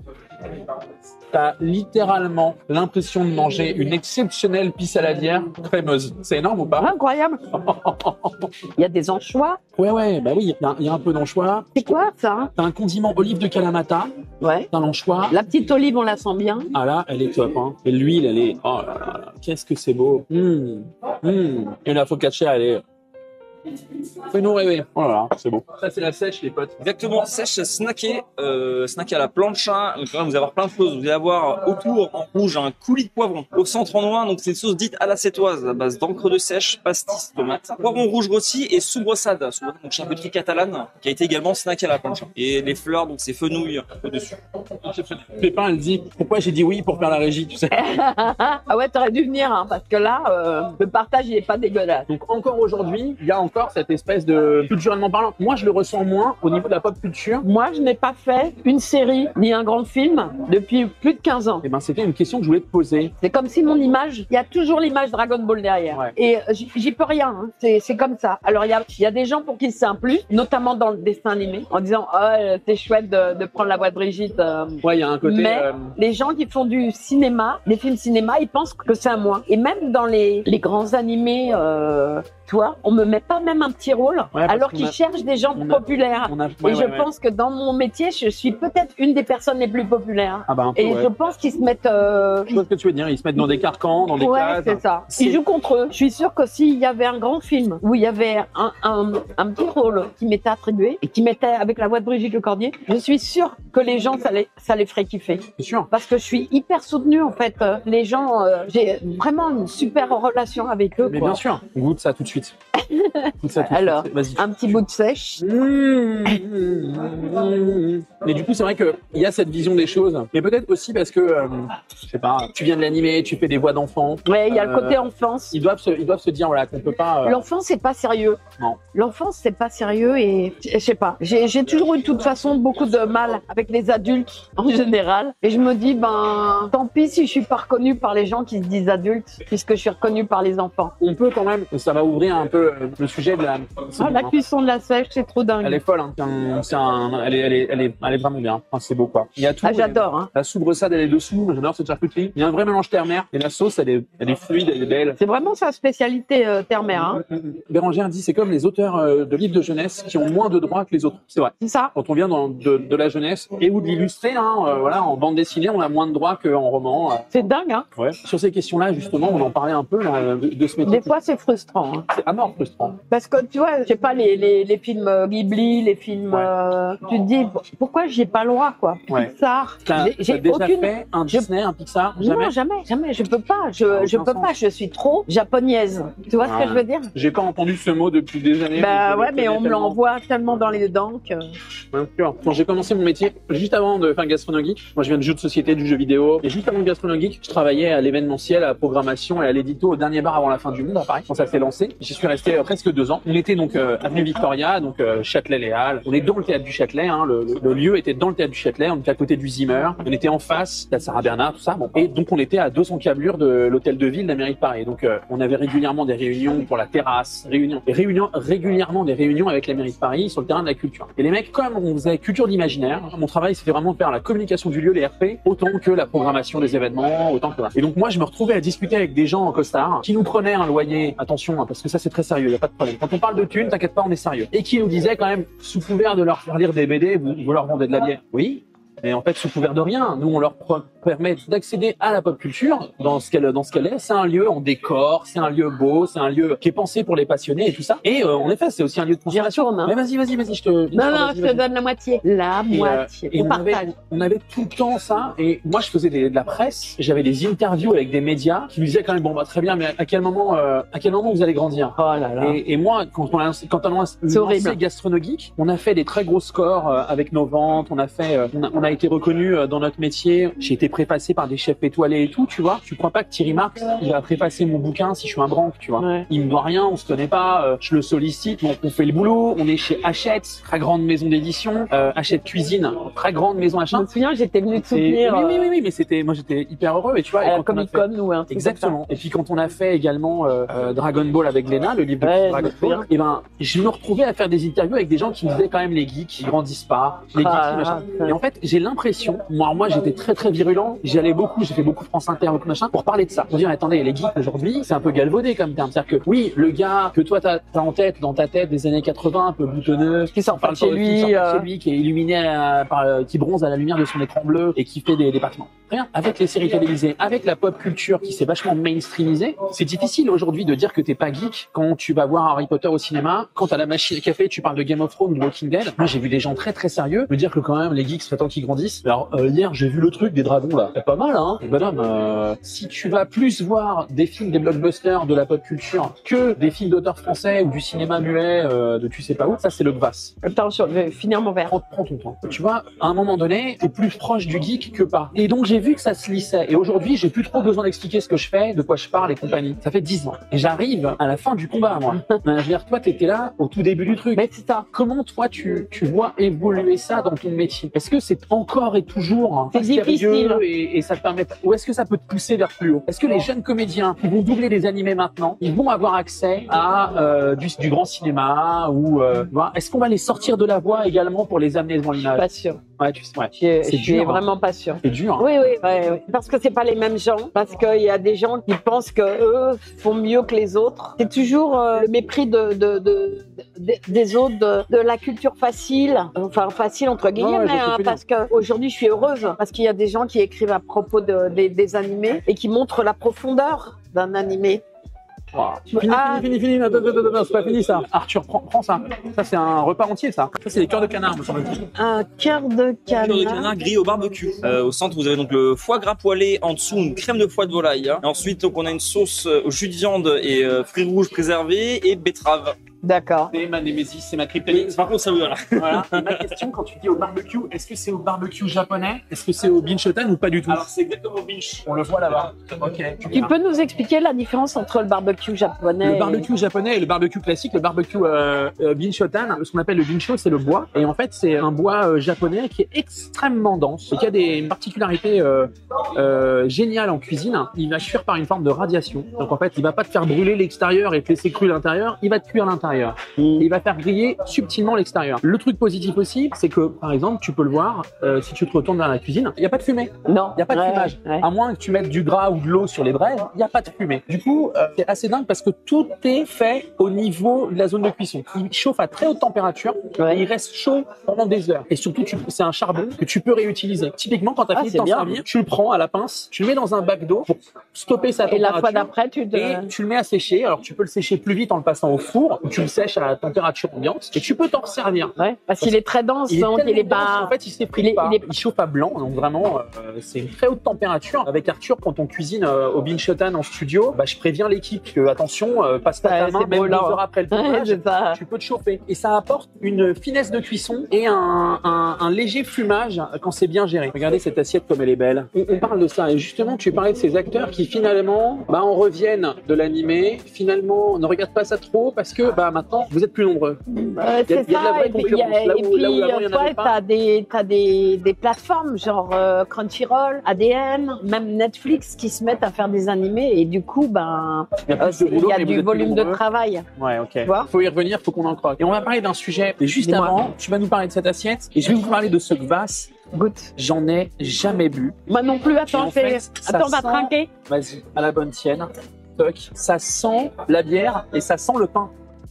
T'as littéralement l'impression de manger une exceptionnelle pisse saladière crémeuse. C'est énorme ou pas? Incroyable. Il y a des anchois. Ouais, ouais, bah oui, il y, a- il y a un peu d'anchois. C'est quoi ça? T'as un condiment olive de Kalamata, Ouais. t'as l'anchois. La petite olive, on la sent bien. Ah là, elle est top, hein. Et l'huile, elle est... Oh là là là, qu'est-ce que c'est beau. Mmh. Mmh. Et la focaccia, elle est... Fais-nous rêver. Oh là là, c'est beau. Ça, c'est la sèche, les potes. Exactement, sèche snacké, euh, snacké à la plancha. Donc là, vous allez avoir plein de choses. Vous allez avoir autour en rouge un coulis de poivron. Au centre en noir, donc c'est une sauce dite à la cétoise, à base d'encre de sèche, pastis, tomate, poivron rouge rôti et soubressade, soubressade, donc charcuterie catalane, qui a été également snacké à la plancha. Et les fleurs, donc c'est fenouil au-dessus. Pépin, elle dit pourquoi j'ai dit oui pour faire la régie, tu sais. Ah ouais, t'aurais dû venir, hein, parce que là, euh, le partage, il est pas dégueulasse. Donc encore aujourd'hui, il y a encore encore cette espèce de culturellement parlant. Moi, je le ressens moins au niveau de la pop culture. Moi, je n'ai pas fait une série ni un grand film depuis plus de quinze ans. Eh ben, c'était une question que je voulais te poser. C'est comme si mon image, il y a toujours l'image Dragon Ball derrière. Ouais. Et euh, j'y j'y peux rien, hein. c'est c'est comme ça. Alors, il y a, il y a des gens pour qui c'est un plus, notamment dans le dessin animé, en disant « Oh, euh, c'est chouette de, de prendre la voix de Brigitte. euh. » Ouais, il y a un côté... Mais euh, les gens qui font du cinéma, des films cinéma, ils pensent que c'est un moins. Et même dans les, les grands animés, euh, toi, on me met pas même un petit rôle, Ouais, parce alors qu'on qu'ils a- cherchent des gens on a- populaires. on a- Et ouais, je ouais, ouais. pense que dans mon métier, je suis peut-être une des personnes les plus populaires. Ah bah un peu, Et ouais. je pense qu'ils se mettent... euh, Je vois ce que tu veux dire. Ils se mettent dans des carcans, dans des Ouais, cases. c'est ça. C'est- Ils jouent contre eux. Je suis sûre que s'il y avait un grand film où il y avait un, un, un petit rôle qui m'était attribué et qui mettait avec la voix de Brigitte Lecordier, je suis sûre que les gens, ça les, ça les ferait kiffer. C'est sûr. Parce que je suis hyper soutenue, en fait. Euh, Les gens, euh, j'ai vraiment une super relation avec eux. Mais quoi. bien sûr. On goûte ça tout de suite. Goûte ça tout de Alors, suite. Vas-y. un petit bout de sèche. Mmh. Mais du coup, c'est vrai qu'il y a cette vision des choses. Mais peut-être aussi parce que, euh, je sais pas, tu viens de l'animer, tu fais des voix d'enfants. Ouais, il y a le Euh, côté enfance. Ils doivent se, ils doivent se dire, voilà, qu'on peut pas. euh, L'enfance, c'est pas sérieux. Non. L'enfance, c'est pas sérieux et je sais pas. J'ai j'ai toujours eu de toute façon beaucoup de mal avec les adultes en général. Et je me dis, ben, tant pis si je suis pas reconnue par les gens qui se disent adultes, puisque je suis reconnue par les enfants. On peut quand même, ça va ouvrir un peu euh, le sujet de la. c'est Ah, bon, la hein. cuisson de la sèche, c'est trop dingue. Elle est folle, hein. C'est un- c'est un- elle, est, elle, est, elle, est, elle est vraiment bien. Enfin, c'est beau quoi. Il y a tout. Ah, j'adore, hein. La soubreçade, elle est dessous. J'adore cette charcuterie. Il y a un vrai mélange terre-mer. Et la sauce, elle est, elle est fluide, elle est belle. C'est vraiment sa spécialité euh, terre-mer, hein. Bérangère dit, c'est comme les auteurs euh, de livres de jeunesse qui ont moins de droits que les autres. C'est vrai. C'est ça. Quand on vient dans, de, de la jeunesse et ou de l'illustré, hein, euh, voilà, en bande dessinée, on a moins de droits qu'en roman. euh. C'est dingue, hein. Ouais. Sur ces questions-là, justement, on en parlait un peu là, de, de ce métier. Des fois, c'est frustrant, hein. C'est à mort frustrant. Parce que tu vois, je sais pas, les, les, les films euh, Ghibli, les films, Ouais. euh, tu te dis, pourquoi j'y ai pas le droit, quoi. Ouais. Pixar. T'as J'ai- t'as J'ai déjà aucune... fait un je- Disney, un Pixar? Jamais. Non, jamais, jamais, je peux pas, Ça a je, je aucun peux pas, sens. je suis trop japonaise. Tu vois ce Ouais. que je veux dire? J'ai pas entendu ce mot depuis des années. Bah je le ouais, mais connais on me tellement. l'envoie tellement dans les dents que... Bien sûr. Quand j'ai commencé mon métier, juste avant de faire Gastrono Geek, moi je viens du jeu de société, du jeu vidéo, et juste avant Gastrono Geek, je travaillais à l'événementiel, à la programmation et à l'édito au dernier bar avant la fin du monde à Paris, quand ça s'est lancé. J'y suis resté euh, presque deux ans. On était donc euh, avenue Victoria, donc euh, Châtelet-Les-Halles. On est dans le théâtre du Châtelet, hein, le, le- le lieu était dans le théâtre du Châtelet, on était à côté du Zimmer, on était en face de la Sarah Bernard, tout ça. Bon. Et donc on était à deux cents câblures de l'hôtel de ville de la mairie de Paris. Donc euh, on avait régulièrement des réunions pour la terrasse, réunions, et réunions, régulièrement des réunions avec la mairie de Paris sur le terrain de la culture. Et les mecs, comme on faisait culture d'imaginaire, mon travail c'était vraiment de faire la communication du lieu, les R P, autant que la programmation des événements, autant que voilà. Et donc moi je me retrouvais à discuter avec des gens en costard qui nous prenaient un loyer, attention hein, parce que ça c'est très sérieux, y a pas de problème. Quand on parle de thunes, t'inquiète pas, on est sérieux. Et qui nous disaient quand même, sous couvert de leur faire lire des B D, vous, vous leur vendez de la bière. Oui. Mais en fait, sous couvert de rien, nous on leur pro- permet d'accéder à la pop culture dans ce qu'elle dans ce qu'elle est. C'est un lieu en décor, c'est un lieu beau, c'est un lieu qui est pensé pour les passionnés et tout ça. Et euh, en effet, c'est aussi un lieu de consommation. retourne, hein. Mais vas-y, vas-y, vas-y, je te. Non, non, vas-y, je vas-y. te donne la moitié. La Et, euh, moitié. et on on avait, partage. on avait tout le temps ça. Et moi, je faisais des- de la presse. J'avais des interviews avec des médias qui me disaient quand même, bon, bah, très bien, mais à quel moment, euh, à quel moment vous allez grandir? Oh là là. Et, et moi, quand on a lancé, quand on a lancé C'est horrible. Gastrono Geek, on a fait des très gros scores euh, avec nos ventes. On a fait, euh, on, a, on a été reconnu euh, dans notre métier. J'ai été préfacé par des chefs étoilés et tout, tu vois. Tu crois pas que Thierry Marx, il va préfacer mon bouquin si je suis un branque, tu vois. Ouais. Il me doit rien, on se connaît pas. euh, je le sollicite, donc on fait le boulot. On est chez Hachette, très grande maison d'édition. Euh, Hachette Cuisine, très grande maison Je machin. me souviens, j'étais venue te Et- soutenir oui, oui, euh, oui, oui, mais c'était, moi j'étais hyper heureux. Et tu vois, et à la quand on a Comic fait- Con ou un truc Exactement. Et puis quand on a fait également euh, euh, Dragon Ball avec Léna, le livre de Ouais, Dragon je me Ball, et ben je me retrouvais à faire des interviews avec des gens qui me disaient quand même les geeks, ils grandissent pas, les geeks, Ah, machin. ouais. Et en fait, j'ai l'impression, moi, moi j'étais très très virulent, j'allais beaucoup, j'ai fait beaucoup France Inter, beaucoup machin, pour parler de ça. Pour dire, attendez, les geeks aujourd'hui, c'est un peu galvaudé comme terme. C'est-à-dire que oui, le gars que toi t'as as en tête, dans ta tête, des années quatre-vingts, un peu boutonneux, Qui sort pas de parle chez qui lui, sort pas de euh. chez lui, qui est illuminé, à- par, euh, qui bronze à la lumière de son écran bleu et qui fait des départements. Très bien. Avec les séries télévisées, avec la pop culture qui s'est vachement mainstreamisée, c'est difficile aujourd'hui de dire que t'es pas geek quand tu vas voir Harry Potter au cinéma, quand à la machine à café tu parles de Game of Thrones ou de Walking Dead. Moi j'ai vu des gens très très sérieux me dire que quand même les geeks serait temps qu'ils grandissent. Alors euh, hier, j'ai vu le truc des dragons là. C'est pas mal, hein. Madame, euh, si tu vas plus voir des films, des blockbusters, de la pop culture que des films d'auteurs français ou du cinéma muet, euh, de tu sais pas où, ça c'est le Gvas. Attention, je vais finir mon verre. Prends, prends ton temps. Tu vois, à un moment donné, t'es plus proche du geek que pas. Et donc j'ai vu que ça se lissait. Et aujourd'hui, j'ai plus trop besoin d'expliquer ce que je fais, de quoi je parle et compagnie. Ça fait dix ans. Et j'arrive à la fin du combat, moi. Je veux dire, toi, t'étais là au tout début du truc. Mais c'est ça. Comment toi, tu, tu vois évoluer ça dans ton métier? Est-ce que c'est encore et toujours C'est difficile. et, et ça te permet, ou est-ce que ça peut te pousser vers plus haut? Est-ce que les jeunes comédiens qui vont doubler des animés maintenant, ils vont avoir accès à euh, du, du grand cinéma ou euh, est-ce qu'on va les sortir de la voie également pour les amener devant l'image? Pas sûr. Ouais, tu sais, ouais. Je, C'est je suis dur, hein. vraiment pas sûre. C'est dur. Hein. Oui, oui, ouais, ouais. Parce que c'est pas les mêmes gens. Parce qu'il y a des gens qui pensent que eux font mieux que les autres. C'est toujours euh, le mépris de, de, de, de des autres, de, de la culture facile. Enfin, facile entre guillemets, Ouais, ouais, hein, parce que aujourd'hui, je suis heureuse parce qu'il y a des gens qui écrivent à propos de, des, des animés et qui montrent la profondeur d'un animé. Wow. Fini, Ah. fini, fini, fini, non, non, non, non, non, c'est pas fini ça. Arthur, prends, prends ça. Ça, c'est un repas entier, ça. Ça, c'est les cœurs de canard, me semble-t-il. Un cœur de Cœur de canard. canard grillé au barbecue. Euh, au centre, vous avez donc le foie gras poêlé, en dessous une crème de foie de volaille. Hein. Et ensuite, donc, on a une sauce au jus de viande et euh, fruits rouges préservés et betterave. D'accord. C'est ma némésis, c'est ma kryptonite. Par contre, ça vous voilà. Voilà. Et ma question, quand tu dis au barbecue, est-ce que c'est au barbecue japonais? Est-ce que c'est au binchotan ou pas du tout? Alors, c'est exactement au binge. On le voit là-bas. Ok. Tu peux nous expliquer la différence entre le barbecue japonais Le barbecue japonais et le barbecue classique, le barbecue euh, euh, binchotan, ce qu'on appelle le bincho, c'est le bois. Et en fait, c'est un bois euh, japonais qui est extrêmement dense et qui a des particularités euh, euh, géniales en cuisine. Il va cuire par une forme de radiation. Donc en fait, il va pas te faire brûler l'extérieur et te laisser cru l'intérieur. Il va te cuire l'intérieur. Et il va faire griller subtilement l'extérieur. Le truc positif aussi, c'est que par exemple, tu peux le voir euh, si tu te retournes vers la cuisine, il y a pas de fumée. Non. Il n'y a pas de Ouais, fumage. ouais. À moins que tu mettes du gras ou de l'eau sur les braises, il n'y a pas de fumée. Du coup, euh, c'est assez dingue parce que tout est fait au niveau de la zone de cuisson. Il chauffe à très haute température Ouais. et il reste chaud pendant des heures. Et surtout, tu- c'est un charbon que tu peux réutiliser. Typiquement, quand tu as Ah, fini de c'est t'en bien. servir, tu le prends à la pince, tu le mets dans un bac d'eau pour stopper sa Et température. la fois d'après, tu te... Et tu le mets à sécher. Alors, tu peux le sécher plus vite en le passant au four ou tu le sèches à la température ambiante et tu peux t'en resservir. Ouais, parce qu'il est très dense, Il est donc il est tellement dense, pas... en fait, il s'effrite il est- pas. il est- Il chauffe à blanc, donc vraiment, euh, c'est une très haute température. Avec Arthur, quand on cuisine euh, au binchotan en studio, bah, je préviens l'équipe que attention, euh, passe pas Ouais, ta main, c'est même beau, deux là. heures après le Ouais, tournage, c'est ça. tu peux te chauffer. Et ça apporte une finesse de cuisson et un, un, un léger fumage quand c'est bien géré. Regardez cette assiette comme elle est belle. On, on parle de ça et justement, tu parlais de ces acteurs qui finalement, bah, en reviennent de l'animé. Finalement, ne regardent pas ça trop parce que bah maintenant, vous êtes plus nombreux. Ouais, Il y a- c'est il y a de la ça, vraie et puis, il y a- concurrence. Là et où- là où puis, avant, il y en toi, avait pas. t'as des, t'as des, des plateformes genre euh, Crunchyroll, A D N, même Netflix qui se mettent à faire des animés et du coup, ben, Il y a, euh, plus de il boulot, y a mais vous du êtes plus volume de nombreux. travail. Ouais, ok. vois Faut y revenir, faut qu'on en croque. Et on va parler d'un sujet. Et juste Dis-moi. avant, tu vas nous parler de cette assiette et je vais vous parler de ce Gvas. Goûte. J'en ai jamais bu. Moi non plus, Et attends, en fais- fait, ça attends, on va sent- trinquer. Vas-y, à la bonne tienne. Toc. Ça sent la bière et ça sent le pain.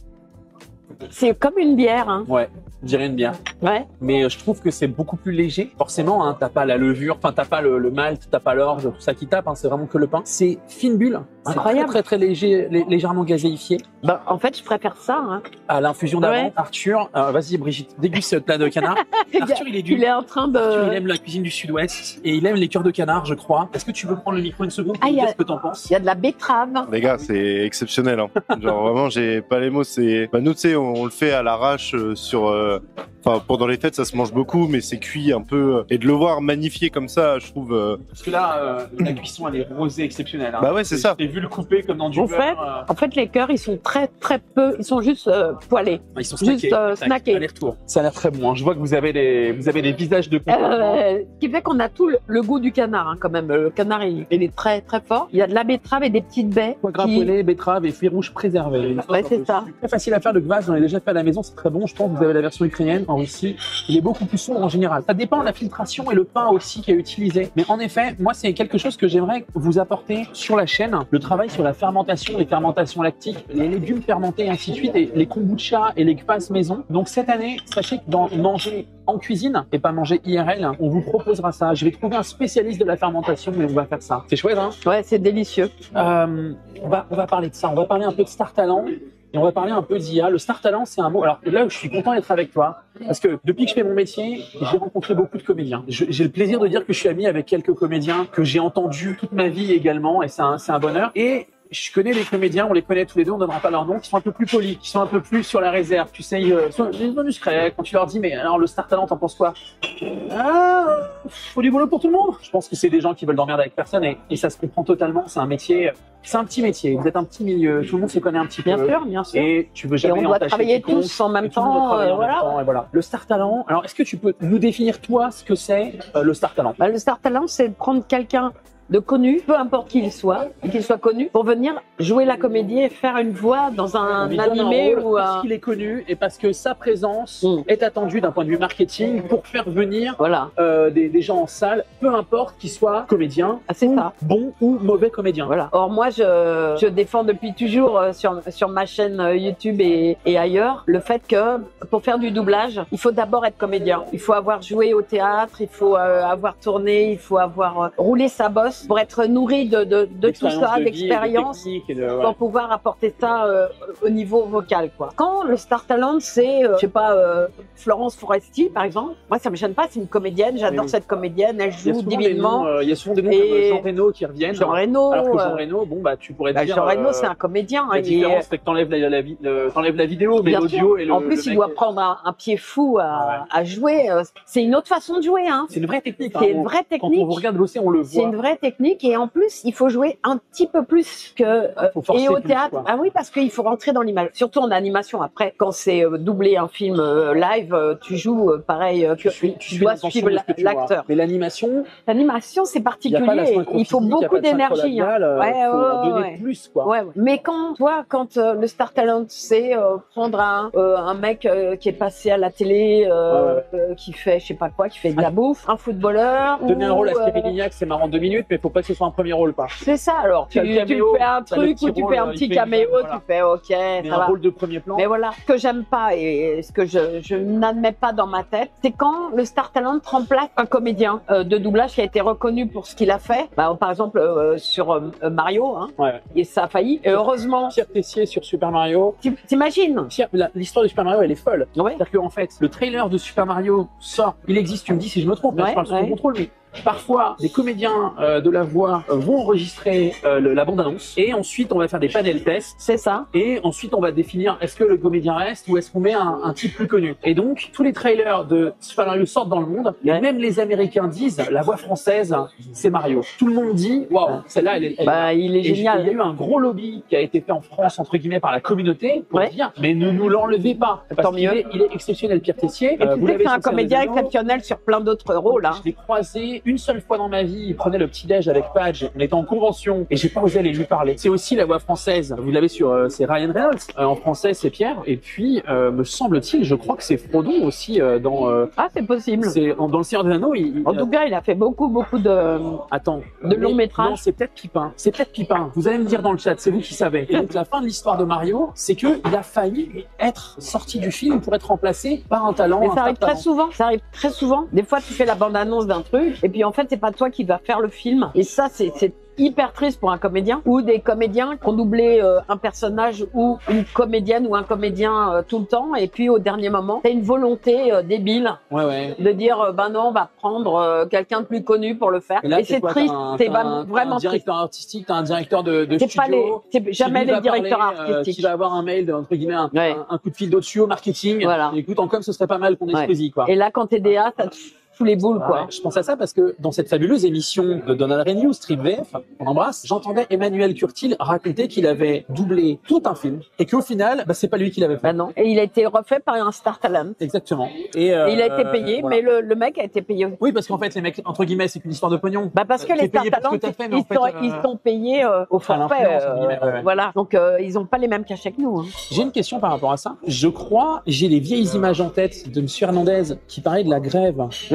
C'est comme une bière, hein. Ouais, je dirais une bière. Ouais. Mais euh, je trouve que c'est beaucoup plus léger. Forcément, hein, t'as pas la levure, enfin t'as pas le, le malt, t'as pas l'orge, tout ça qui tape. Hein, c'est vraiment que le pain. C'est fine bulle. C'est Incroyable. Très très très léger, lé- légèrement gazéifié. Ben, en fait, je préfère ça, hein. À l'infusion d'avant. Ouais. Arthur, euh, vas-y Brigitte, déguste ce plat de canard. Arthur, il est du. Il est en train de... Arthur, il aime la cuisine du Sud-Ouest et il aime les cœurs de canard, je crois. Est-ce que tu veux prendre le micro une seconde pour Ah, nous il y a- dire ce que t'en penses? Il y a de la betterave. Les gars, c'est exceptionnel. Hein. Genre vraiment, j'ai pas les mots. C'est, bah, nous, tu sais, on, on le fait à l'arrache euh, sur. euh, Enfin, pendant les fêtes, ça se mange beaucoup, mais c'est cuit un peu. euh, Et de le voir magnifié comme ça, je trouve. euh, Parce que là, euh, la cuisson, elle est rosée exceptionnelle. Hein. Bah ouais, c'est ça. J'ai vu le couper comme dans du En beurre. fait, euh, en fait, les cœurs, ils sont très, très peu... Ils sont juste euh, poêlés. ils sont juste, snackés. euh, Tac, snackés. aller-retour. Ça a l'air très bon. Hein. Je vois que vous avez des, vous avez des visages de contentement. Euh, ce qui fait qu'on a tout le, le goût du canard, hein, quand même. Le canard, il, il est très, très fort. Il y a de la betterave et des petites baies. Foie gras qui- poêlé, betterave et fruits rouges préservés. Ouais, c'est ça. Très facile à faire le Gvas, j'en ai déjà fait à la maison, c'est très bon. Je pense que vous avez la version ukrainienne en Russie. Il est beaucoup plus sombre en général. Ça dépend de la filtration et le pain aussi qui est utilisé. Mais en effet, moi, c'est quelque chose que j'aimerais vous apporter sur la chaîne. Le travail sur la fermentation, les fermentations lactiques, les légumes fermentés et ainsi de suite, et les kombucha et les kvass maison. Donc cette année, sachez que dans manger en cuisine et pas manger I R L, on vous proposera ça. Je vais trouver un spécialiste de la fermentation et on va faire ça. C'est chouette, hein? Ouais, c'est délicieux. Euh, on va, on va parler de ça. On va parler un peu de Star Talent. Et on va parler un peu d'I A. Le star talent, c'est un mot. Alors là où je suis content d'être avec toi, parce que depuis que je fais mon métier, j'ai rencontré beaucoup de comédiens. Je- J'ai le plaisir de dire que je suis ami avec quelques comédiens que j'ai entendus toute ma vie également, et c'est un, c'est un bonheur. Et je connais des comédiens, on les connaît tous les deux, on ne donnera pas leur nom, qui sont un peu plus polis, qui sont un peu plus sur la réserve. Tu sais, euh, ils sont ils sont discrets. Quand tu leur dis, mais alors le star talent, t'en penses quoi? Ah, faut du boulot pour tout le monde. Je pense que c'est des gens qui veulent dormir avec personne, et, et ça se comprend totalement. C'est un métier, c'est un petit métier. Vous êtes un petit milieu, tout le monde se connaît un petit Bien peu. sûr, bien sûr. Et tu veux Et jamais on doit entacher travailler quiconque, tous en même et tout le monde doit temps, travailler euh, en même voilà. temps, et voilà. Le star talent. Alors, est-ce que tu peux nous définir toi ce que c'est euh, le star talent? Bah, le star talent, c'est de prendre quelqu'un de connu, peu importe qui il soit, qu'il soit connu, pour venir jouer la comédie et faire une voix dans On un lui donne animé un rôle ou parce un... qu'il est connu et parce que sa présence Mm. est attendue d'un point de vue marketing pour faire venir Voilà, euh, des, des gens en salle, peu importe qu'ils soient comédiens, Ah, c'est ou ça. bons ou mauvais comédiens. Voilà. Or moi, je, je défends depuis toujours euh, sur, sur ma chaîne euh, YouTube et, et ailleurs le fait que pour faire du doublage, il faut d'abord être comédien. Il faut avoir joué au théâtre, il faut euh, avoir tourné, il faut avoir euh, roulé sa bosse pour être nourri de, de, de tout D'expérience ça, de vie et de d'expérience. technique et de- ouais. Pour pouvoir apporter ça euh, au niveau vocal, quoi. Quand le star talent, c'est, euh, je sais pas, euh, Florence Foresti, par exemple, moi ça me gêne pas, c'est une comédienne, j'adore Oui. cette comédienne, elle Il y a joue souvent des divinement. noms, euh, il y a souvent des noms Et- comme Jean Reno qui reviennent. Jean Reno, Alors que Jean euh, Reno, bon bah tu pourrais bah, dire. Jean Reno, euh, c'est un comédien. La il est- différence, c'est que t'enlèves la, la, vi- le- t'enlèves la vidéo, mais Bien l'audio sûr. et le. En plus, le il mec- doit prendre un, un pied fou à, Ouais. à jouer. euh, C'est une autre façon de jouer, hein. C'est une vraie technique. C'est hein. une On- vraie Quand on technique. vous regarde bosser, on le C'est voit. une vraie technique et en plus, il faut jouer un petit peu plus que euh, Faut forcer et au plus, théâtre. quoi. Ah oui, parce qu'il faut rentrer dans l'image. Surtout en animation. Après, quand c'est euh, doublé un film euh, live, euh, tu joues euh, pareil euh, que Tu suis, tu dois l'attention suivre de ce que tu vois. l'acteur. Mais l'animation, L'animation, c'est il n'y a pas la particulier. synchro Il faut physique, il y a beaucoup pas de synchro d'énergie. Hein. labiale, euh, Ouais, faut ouais, en donner ouais. plus, quoi. Ouais, ouais. Mais quand, toi, quand euh, le star talent, c'est euh, prendre un, euh, un mec euh, qui est passé à la télé, euh, Ouais, euh, qui fait, je sais pas quoi, qui fait de la bouffe, un footballeur. Donner ou, un rôle à euh, Cyril Lignac, c'est marrant deux minutes, mais faut pas que ce soit un premier rôle, pas. C'est ça, alors. Tu, T'as le tu caméo, fais un t'as le truc petit ou tu rôle, fais un il petit fait une- caméo, voilà. tu fais OK, Mais ça un va. rôle de premier plan. Mais voilà, ce que j'aime pas et ce que je, je n'admets pas dans ma tête, c'est quand le star talent remplace un comédien euh, de doublage qui a été reconnu pour ce qu'il a fait. Bah, par exemple, euh, sur euh, Mario, hein, Ouais. et ça a failli. Et heureusement, Pierre Tessier sur Super Mario. tu- t'imagines? Pierre- la- L'histoire de Super Mario, elle est folle. Ouais. C'est-à-dire qu'en fait, le trailer de Super Mario sort. Il existe, tu me dis si je me trompe, hein, Ouais, je parle sous ton ouais. contrôle, mais parfois, des comédiens euh, de la voix euh, vont enregistrer euh, le- la bande-annonce et ensuite, on va faire des panel tests. C'est ça. Et ensuite, on va définir est-ce que le comédien reste ou est-ce qu'on met un, un type plus connu. Et donc, tous les trailers de Super Mario sortent dans le monde. Et Ouais. même les Américains disent la voix française, c'est Mario. Tout le monde dit waouh, celle-là, elle est. elle est Bah, il est et génial. il y a eu un gros lobby qui a été fait en France, entre guillemets, par la communauté pour Ouais. dire mais ne nous l'enlevez pas. Parce Tant qu'il mieux. est, il est exceptionnel, Pierre Tessier. Et Euh, tu vous sais l'avez que c'est un sur Seigneur comédien des Anneaux. exceptionnel sur plein d'autres rôles. Hein. Je l'ai croisé une seule fois dans ma vie. Il prenait le petit-déj avec Padge. On était en convention et j'ai pas osé aller lui parler. C'est aussi la voix française. Vous l'avez sur, euh, c'est Ryan Reynolds. Euh, en français, c'est Pierre. Et puis, euh, me semble-t-il, je crois que c'est Frodon aussi euh, dans, euh, Ah, c'est possible. c'est, en- dans le Seigneur des Anneaux. Il, il- En tout cas, il a fait beaucoup, beaucoup de. Attends. De Mais- long métrage. Non, c'est peut-être Pipin. C'est peut-être Pipin. Vous allez me dire dans le chat, c'est vous qui savez. Et donc, la fin de l'histoire de Mario, c'est que il a failli être sorti du film pour être remplacé par un talent. Mais un ça arrive star très talent. souvent. Ça arrive très souvent. Des fois, tu fais la bande-annonce d'un truc, et puis en fait, c'est pas toi qui vas faire le film. Et ça, c'est c'est hyper triste pour un comédien ou des comédiens qui ont doublé euh, un personnage ou une comédienne ou un comédien euh, tout le temps, et puis au dernier moment, t'as une volonté euh, débile Ouais, ouais. de dire euh, ben non, on va prendre euh, quelqu'un de plus connu pour le faire. Et là, Et c'est quoi, triste. t'as un- C'est t'as vraiment- un- t'as vraiment un triste. directeur artistique, t'as un directeur de, de C'est studio. pas les, c'est qui jamais lui les va directeurs parler, euh, artistiques. qui va avoir un mail, de, entre guillemets, un, Ouais. un, un coup de fil d'au-dessus au marketing. Voilà. Et écoute, en com, ce serait pas mal qu'on ait Ouais. Squeezie, quoi. Et là, quand t'es D A, t'as sous les boules, quoi. Ouais, je pense à ça parce que dans cette fabuleuse émission de Donald Renew, Strip V F, on embrasse, j'entendais Emmanuel Curtil raconter qu'il avait doublé tout un film et qu'au final, bah, c'est pas lui qui l'avait fait. Ben non. Et il a été refait par un star talent. Exactement. Et, euh, Et il a été payé, voilà. mais le, le mec a été payé. Oui, parce qu'en fait, les mecs, entre guillemets, c'est qu'une histoire de pognon. Bah parce que Euh, les t'es star payé pour ce talents, que t'as fait, mais ils, en fait, sont, euh, ils sont payés euh, au forfait. l'influence, entre guillemets, ouais, ouais. Voilà. Donc euh, ils ont pas les mêmes cachets que nous. Hein. J'ai une question par rapport à ça. Je crois, j'ai les vieilles images en tête de M. Hernandez qui parlait de la grève Oui.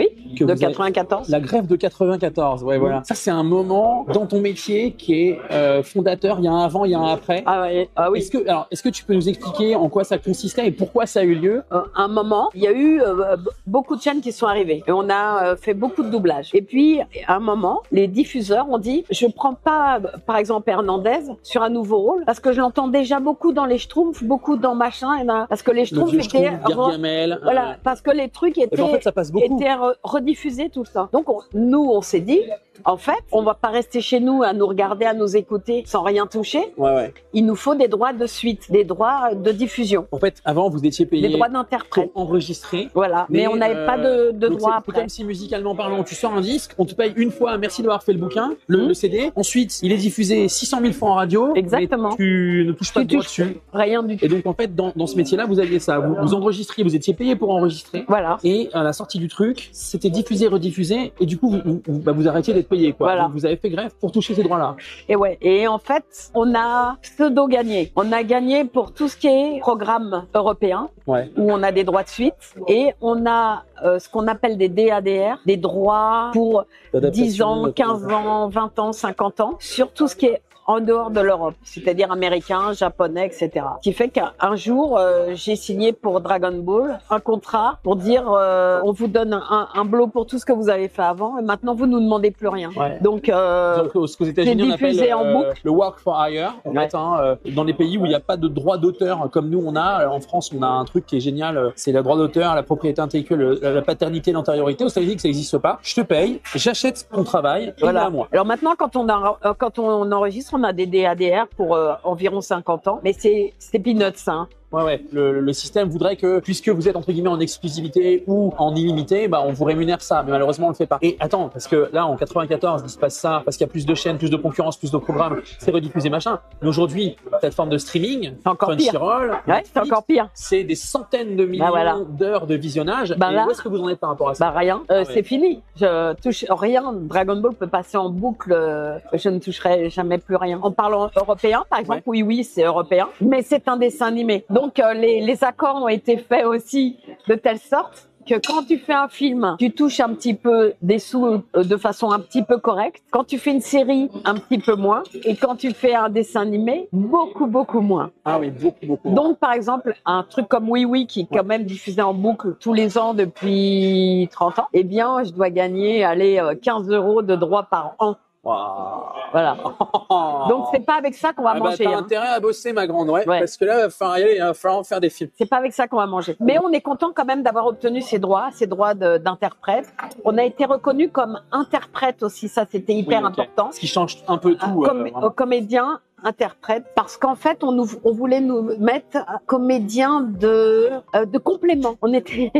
Oui, que de vous avez- quatre-vingt-quatorze. La grève de quatre-vingt-quatorze, ouais, voilà. Ça, c'est un moment dans ton métier qui est euh, fondateur. Il y a un avant, il y a un après. Ah, ouais, ah oui. Est-ce que, alors, est-ce que tu peux nous expliquer en quoi ça consistait et pourquoi ça a eu lieu? Euh, un moment, il y a eu euh, b- beaucoup de chaînes qui sont arrivées et on a euh, fait beaucoup de doublage. Et puis, à un moment, les diffuseurs ont dit, je prends pas, euh, par exemple, Hernandez sur un nouveau rôle parce que je l'entends déjà beaucoup dans les Schtroumpfs, beaucoup dans machin, et là, parce que les Le Schtroumpfs vieux étaient, Schtroumpf, Gargamel. voilà, euh, parce que les trucs et étaient, ben, en fait, ça passe beaucoup. étaient re- rediffusés tout le temps. Donc, on- nous, on s'est dit, en fait, on va pas rester chez nous à nous regarder, à nous écouter sans rien toucher. Ouais, ouais. Il nous faut des droits de suite, des droits de diffusion, En fait, avant, vous étiez payé des droits pour d'interprète. enregistrer. Voilà, mais, on n'avait euh, pas de, de donc droits c'est- c'est après. comme si musicalement parlant, tu sors un disque, on te paye une fois, merci d'avoir fait le bouquin, le, Mhm. le C D. Ensuite, il est diffusé six cent mille fois en radio. Exactement. Mais tu ne touches pas Tu de droit touches dessus. rien du tout. Et donc, en fait, dans, dans ce métier-là, vous aviez ça. Vous, vous enregistriez, vous étiez payé pour enregistrer. Voilà. Et à la sortie du truc, c'était diffusé, rediffusé. Et du coup, vous, vous, vous- bah, vous arrêtiez d'être payé, quoi. Voilà. Donc, vous avez fait grève pour toucher ces droits-là. Et ouais. Et en fait, on a pseudo gagné. On a gagné pour tout ce qui est programme européen, Ouais. où on a des droits de suite. Et on a euh, ce qu'on appelle des D A D R, des droits pour dix ans, quinze ans, vingt ans, cinquante ans, sur tout ce qui est en dehors de l'Europe, c'est-à-dire américain, japonais, et cetera. Ce qui fait qu'un jour, euh, j'ai signé pour Dragon Ball un contrat pour dire euh, on vous donne un, un blow pour tout ce que vous avez fait avant et maintenant vous nous demandez plus rien. Ouais. Donc, euh, Donc, aux aux États-Unis, on appelle diffusé en euh, boucle. le work for hire. En Ouais. fait, hein, euh, dans les pays où il n'y a pas de droit d'auteur euh, comme nous on a, euh, en France, on a un truc qui est génial, euh, c'est le droit d'auteur, la propriété intellectuelle, le- la, la paternité, l'antériorité. Aux États-Unis, ça n'existe pas. Je te paye, j'achète ton travail, et voilà. à moi. Alors maintenant, quand on, a, euh, quand on enregistre, on a des D A D R pour euh, environ cinquante ans, mais c'est c'est peanuts, hein. Ouais, ouais. Le, le système voudrait que, puisque vous êtes entre guillemets en exclusivité ou en illimité, bah on vous rémunère ça. Mais malheureusement, on le fait pas. Et attends, parce que là, en quatre-vingt-quatorze, il se passe ça, parce qu'il y a plus de chaînes, plus de concurrence, plus de programmes, c'est rediffusé machin. Mais aujourd'hui, plateforme de streaming, C'est encore pire. Crunchyroll, Ouais, c'est Netflix, encore pire. c'est des centaines de millions Bah voilà. d'heures de visionnage. Bah et là- où est-ce que vous en êtes par rapport à ça? Bah rien, euh, Ah ouais. c'est fini. Je touche rien. Dragon Ball peut passer en boucle. euh, je ne toucherai jamais plus rien. En parlant européen, par exemple, oui, oui, c'est européen, mais c'est un dessin animé. Donc euh, les, les accords ont été faits aussi de telle sorte que quand tu fais un film, tu touches un petit peu des sous euh, de façon un petit peu correcte. Quand tu fais une série, un petit peu moins. Et quand tu fais un dessin animé, beaucoup, beaucoup moins. Ah oui, beaucoup, beaucoup. Donc, par exemple, un truc comme Oui Oui, qui est quand même diffusé en boucle tous les ans depuis trente ans, eh bien, je dois gagner, allez, euh, quinze euros de droits par an. Waouh. Voilà. Donc, c'est pas avec ça qu'on va Ah bah, manger. t'as hein. intérêt à bosser, ma grande, ouais. Ouais. Parce que là, il va falloir y aller, il va falloir faire des films. C'est pas avec ça qu'on va manger. Mais on est content quand même d'avoir obtenu ces droits, ces droits de- d'interprète. On a été reconnu comme interprète aussi, ça c'était hyper Oui, ok. important. Ce qui change un peu Un tout. com- euh, vraiment. au comédien interprète parce qu'en fait on nous on voulait nous mettre un comédien de euh, de complément. On était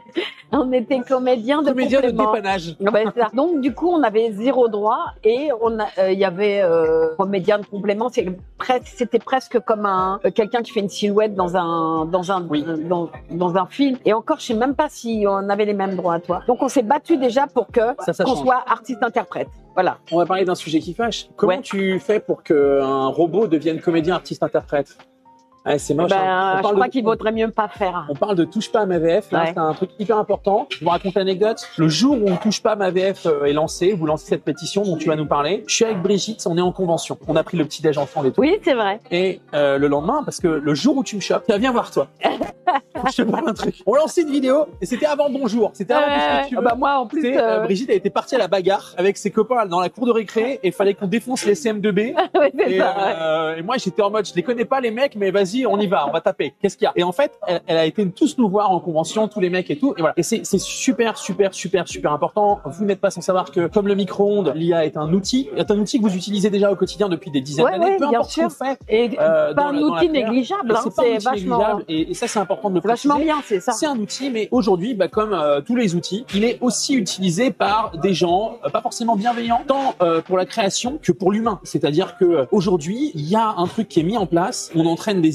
on était comédien de Comédien de complément. dépannage. Ouais, c'est ça. Donc du coup on avait zéro droit et on a euh, il y avait euh, comédien de complément, c'est presque c'était presque comme un euh, quelqu'un qui fait une silhouette dans un dans un Oui. euh, dans, dans un film et encore je sais même pas si on avait les mêmes droits à toi. Donc on s'est battu déjà pour que Ça, ça qu'on change. soit artiste interprète. Voilà. On va parler d'un sujet qui fâche. Comment Ouais. tu fais pour qu'un robot devienne comédien, artiste, interprète? Ouais, c'est moche. Ben, hein. On je parle crois de- qu'il vaudrait mieux pas faire. On parle de touche pas à ma V F, là, Ouais. c'est un truc hyper important. Je vous raconte l'anecdote. Le jour où on touche pas à ma V F euh, est lancé, vous lancez cette pétition dont tu vas nous parler. Je suis avec Brigitte, on est en convention. On a pris le petit déj ensemble et tout. Oui, c'est vrai. Et euh, le lendemain, parce que le jour où tu me chopes, tu vas viens voir toi. Faut que je te parle un truc. On lançait une vidéo et c'était avant Bonjour. C'était avant tout ce que tu Euh, veux. bah moi en plus C'est, euh, euh, Brigitte, elle était partie à la bagarre avec ses copains dans la cour de récré et il fallait qu'on défonce les C M deux B. ouais, c'est Et, ça, ouais. euh, et moi, j'étais en mode, je les connais pas les mecs, mais vas-y, on y va, on va taper. Qu'est-ce qu'il y a? Et en fait, elle, elle a été tous nous voir en convention, tous les mecs et tout. Et voilà. Et c'est, c'est super, super, super, super important. Vous n'êtes pas sans savoir que, comme le micro-ondes, l'I A est un outil, est un outil que vous utilisez déjà au quotidien depuis des dizaines Ouais, d'années. ouais, Peu bien importe ce sûr. qu'on fait. Et euh, pas dans un la- dans la outil pierre. négligeable, Et hein, c'est pas un c'est outil vachement, négligeable. Et, et ça, c'est important de le vachement préciser. bien, c'est ça. C'est un outil, mais aujourd'hui, bah, comme euh, tous les outils, il est aussi utilisé par des gens euh, pas forcément bienveillants, tant euh, pour la création que pour l'humain. C'est-à-dire que euh, aujourd'hui, il y a un truc qui est mis en place. On entraîne des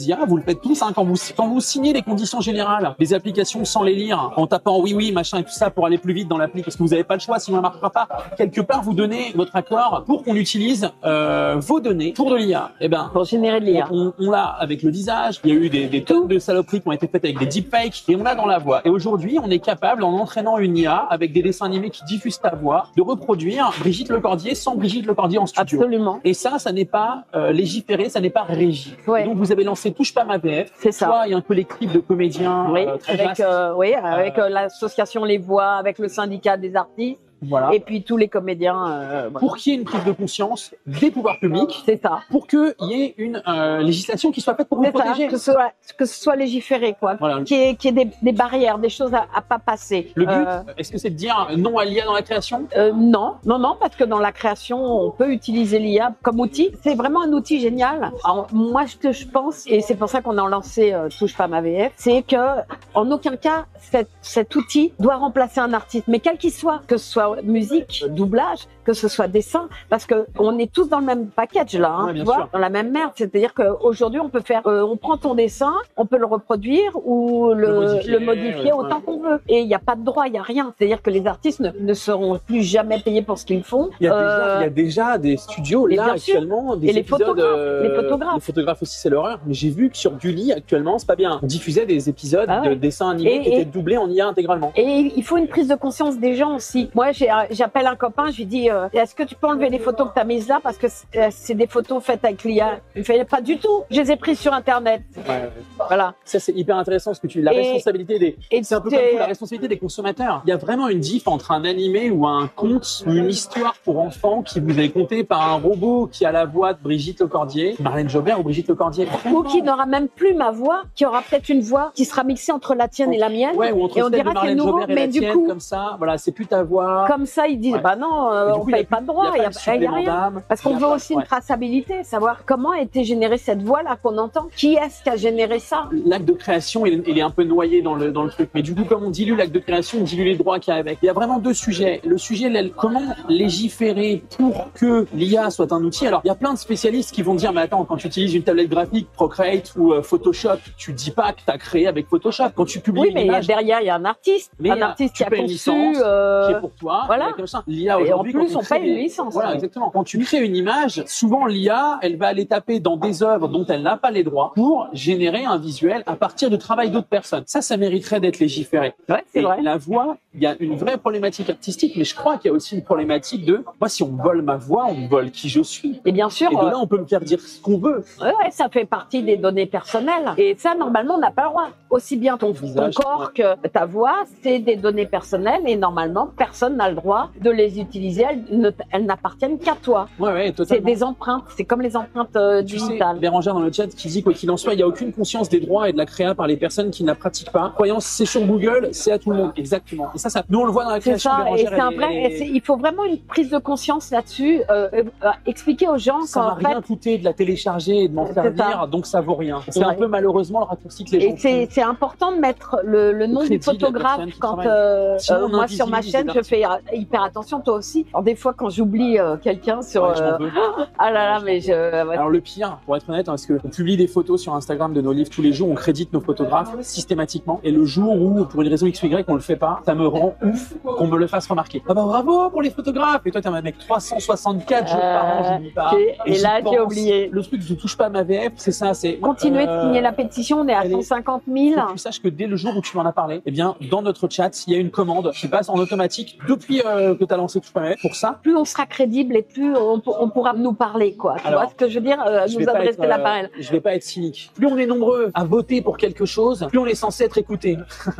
I A, vous le faites tous, hein, quand vous quand vous signez les conditions générales des applications sans les lire, en tapant oui oui machin et tout ça pour aller plus vite dans l'appli, parce que vous n'avez pas le choix, sinon elle ne marchera pas. Quelque part, vous donnez votre accord pour qu'on utilise euh, vos données pour de l'I A. Eh ben, Pour générer de l'I A. on, on l'a avec le visage. Il y a eu des, des tonnes de saloperies qui ont été faites avec des deepfakes, et on l'a dans la voix. Et aujourd'hui, on est capable, en entraînant une I A avec des dessins animés qui diffusent ta voix, de reproduire Brigitte Lecordier sans Brigitte Lecordier en studio. Absolument. Et ça, ça n'est pas euh, légiféré, ça n'est pas régi. Ouais. Et donc, vous avez lancé Touche pas ma V F. C'est ça. Toi, il y a un collectif de comédiens Oui, euh, très avec, vaste. euh, oui, avec euh, l'association Les Voix, avec le syndicat des artistes, Voilà. et puis tous les comédiens. Euh, voilà. Pour qu'il y ait une prise de conscience des pouvoirs publics, C'est ça. pour qu'il y ait une euh, législation qui soit faite pour vous C'est ça, protéger. que ce soit, que ce soit légiféré, quoi. Voilà. Qu'il y ait, qu'il y ait des, des barrières, des choses à, à pas passer. Le but, Euh, est-ce que c'est de dire non à l'I A dans la création? Euh, non, non, non, parce que dans la création, on peut utiliser l'I A comme outil. C'est vraiment un outil génial. Alors, moi, ce que je pense, et c'est pour ça qu'on a lancé euh, Touche pas ma V F, c'est que en aucun cas, cet, cet outil doit remplacer un artiste, mais quel qu'il soit, que ce soit musique, doublage, que ce soit dessin, parce que on est tous dans le même package là, hein, Ouais, bien tu vois, sûr. dans la même merde. C'est-à-dire qu'aujourd'hui, on peut faire, euh, on prend ton dessin, on peut le reproduire ou le, Le modifier, le modifier ouais, autant ouais. qu'on veut. Et il n'y a pas de droit, il n'y a rien. C'est-à-dire que les artistes ne, ne seront plus jamais payés pour ce qu'ils font. Il y, a Euh, déjà, il y a déjà des studios mais là bien sûr. actuellement, des Et les épisodes, photographes, euh, les photographes. Les photographes aussi, c'est l'horreur. Mais j'ai vu que sur Gulli actuellement, c'est pas bien. On diffusait des épisodes Ah ouais. de dessins animés Et- qui et- étaient doublés en I A intégralement. Et il faut une prise de conscience des gens aussi. Moi, j'ai- j'appelle un copain, je lui dis euh, est-ce que tu peux enlever les photos que tu as mises là parce que c'est euh, c'est des photos faites avec l'I A. Il me fait pas du tout. Je les ai prises sur Internet. Ouais, ouais. Voilà. Ça, c'est hyper intéressant ce que tu. La Et- responsabilité des. et C'est un peu c'est- comme pour la responsabilité des consommateurs. Il y a vraiment une diff entre un animé ou un conte ou une histoire pour enfants qui vous est contée par un robot qui a la voix de Brigitte Lecordier, Marlène Jobert ou Brigitte Lecordier. Ou qui n'aura même plus ma voix, qui aura peut-être une voix qui sera mixée entre la tienne et la mienne. Ouais, ou entre Et on celle dira de que c'est Marlène nouveau, Jobert et mais la du tienne, coup- comme ça. Voilà, c'est plus ta voix. Comme ça, ils disent Ouais. bah non, euh, Et du on coup, il y a paye pas de droit, il il y y a a, pas de il y a supplément rien. d'âme. Parce qu'on Il y a veut pas- aussi ouais. une traçabilité, savoir comment a été générée cette voix-là qu'on entend. Qui est-ce qui a généré ça? L'acte de création, il, il est un peu noyé dans le, dans le truc. Mais du coup, comme on dilue l'acte de création, on dilue les droits qu'il y a avec. Il y a vraiment deux sujets. Le sujet, là, comment légiférer pour que l'I A soit un outil. Alors, il y a plein de spécialistes qui vont dire, mais attends, quand tu utilises une tablette graphique, Procreate ou euh, Photoshop, tu dis pas que tu as créé avec Photoshop. Quand tu publies Oui, une mais image, derrière, il y a un artiste. Mais un il y a- artiste tu qui a payes une conçu. licence euh, qui est pour toi. voilà. avec machin. L'I A Et en aujourd'hui, plus, quand on crée paye une des- licence. Voilà, exactement. Quand tu crées une image, souvent l'I A, elle va aller taper dans des œuvres dont elle n'a pas les droits pour générer un visuel à partir du travail d'autres personnes. Ça, ça mériterait d'être légiféré. Ouais, c'est Et vrai. la voix, il y a une vraie problématique artistique, mais je crois qu'il y a aussi une problématique de, moi, si on me vole ma voix, on me vole qui je suis. Et bien sûr, Et de euh, là, on peut me faire dire ce qu'on veut. ouais, ouais, ça fait partie des données personnelles. Et ça, normalement, on n'a pas le droit. Aussi bien ton, ton Visage, corps que ta voix, c'est des données personnelles et normalement, personne n'a le droit de les utiliser. Elles, ne- elles n'appartiennent qu'à toi. Ouais, ouais, C'est totalement. des empreintes. C'est comme les empreintes euh, Tu sais, digitales. Bérangère dans le chat qui dit quoi qu'il en soit, il n'y a aucune conscience des droits et de la créa par les personnes qui ne la pratiquent pas. Croyance, c'est sur Google, c'est à tout le monde. Exactement. Et ça, ça, nous on le voit dans la C'est création. ça, et Bérangère, c'est un elle vrai. est- et c'est- il faut vraiment une prise de conscience là-dessus. Euh, euh, euh, expliquer aux gens Ça m'a qu'en fait, rien coûté de la télécharger et de m'en C'est faire ça. dire, donc ça vaut rien. C'est Ouais. un peu malheureusement le raccourci que les gens et c'est font. c'est important de mettre le, le nom crédit du de la photographe personne qui quand travaille. euh, Sinon, euh, on moi sur ma invisibilise chaîne les je fais euh, hyper attention, toi aussi. Alors des fois quand j'oublie euh, quelqu'un sur Ouais, je m'en euh, veux. ah là là mais je ouais, Alors le pire, pour être honnête, hein, parce qu'on publie des photos sur Instagram de nos livres tous les jours, on crédite nos photographes systématiquement. Et le jour où, pour une raison X ou Y, on le fait pas, ça me rend ouf qu'on me le fasse remarquer. Ah bah bravo pour les photographes. Et toi, t'es un mec trois cent soixante-quatre jours par an, j'oublie pas. ok. et j'y là j'ai pense. oublié. Le truc, je touche pas à ma V F, c'est ça, c'est Continuez euh, de signer la pétition, on est à elle est- cent cinquante mille. Faut que tu saches que dès le jour où tu m'en as parlé, eh bien, dans notre chat, il y a une commande qui passe en automatique depuis euh, que tu as lancé Touche pas ma V F pour ça. Plus on sera crédible et plus on, on pourra nous parler quoi. Tu Alors, vois ce que je veux dire, euh, Je nous vais pas adresser être, la euh, parole. je vais pas être cynique. Plus on est nombreux à voter pour quelque chose, plus on est censé être écouté.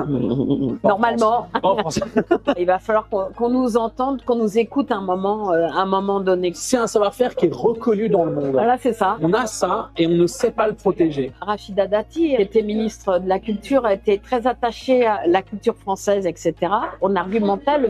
Normalement, En France. il va falloir qu'on qu'on nous entende, qu'on nous écoute un moment, euh, à un moment donné. C'est un savoir-faire qui est reconnu dans le monde. Voilà, c'est ça. On a ça et on ne sait pas le protéger. Rachida Dati, qui était ministre de la Culture, était très attachée à la culture française, et cetera. On argumentait le fait que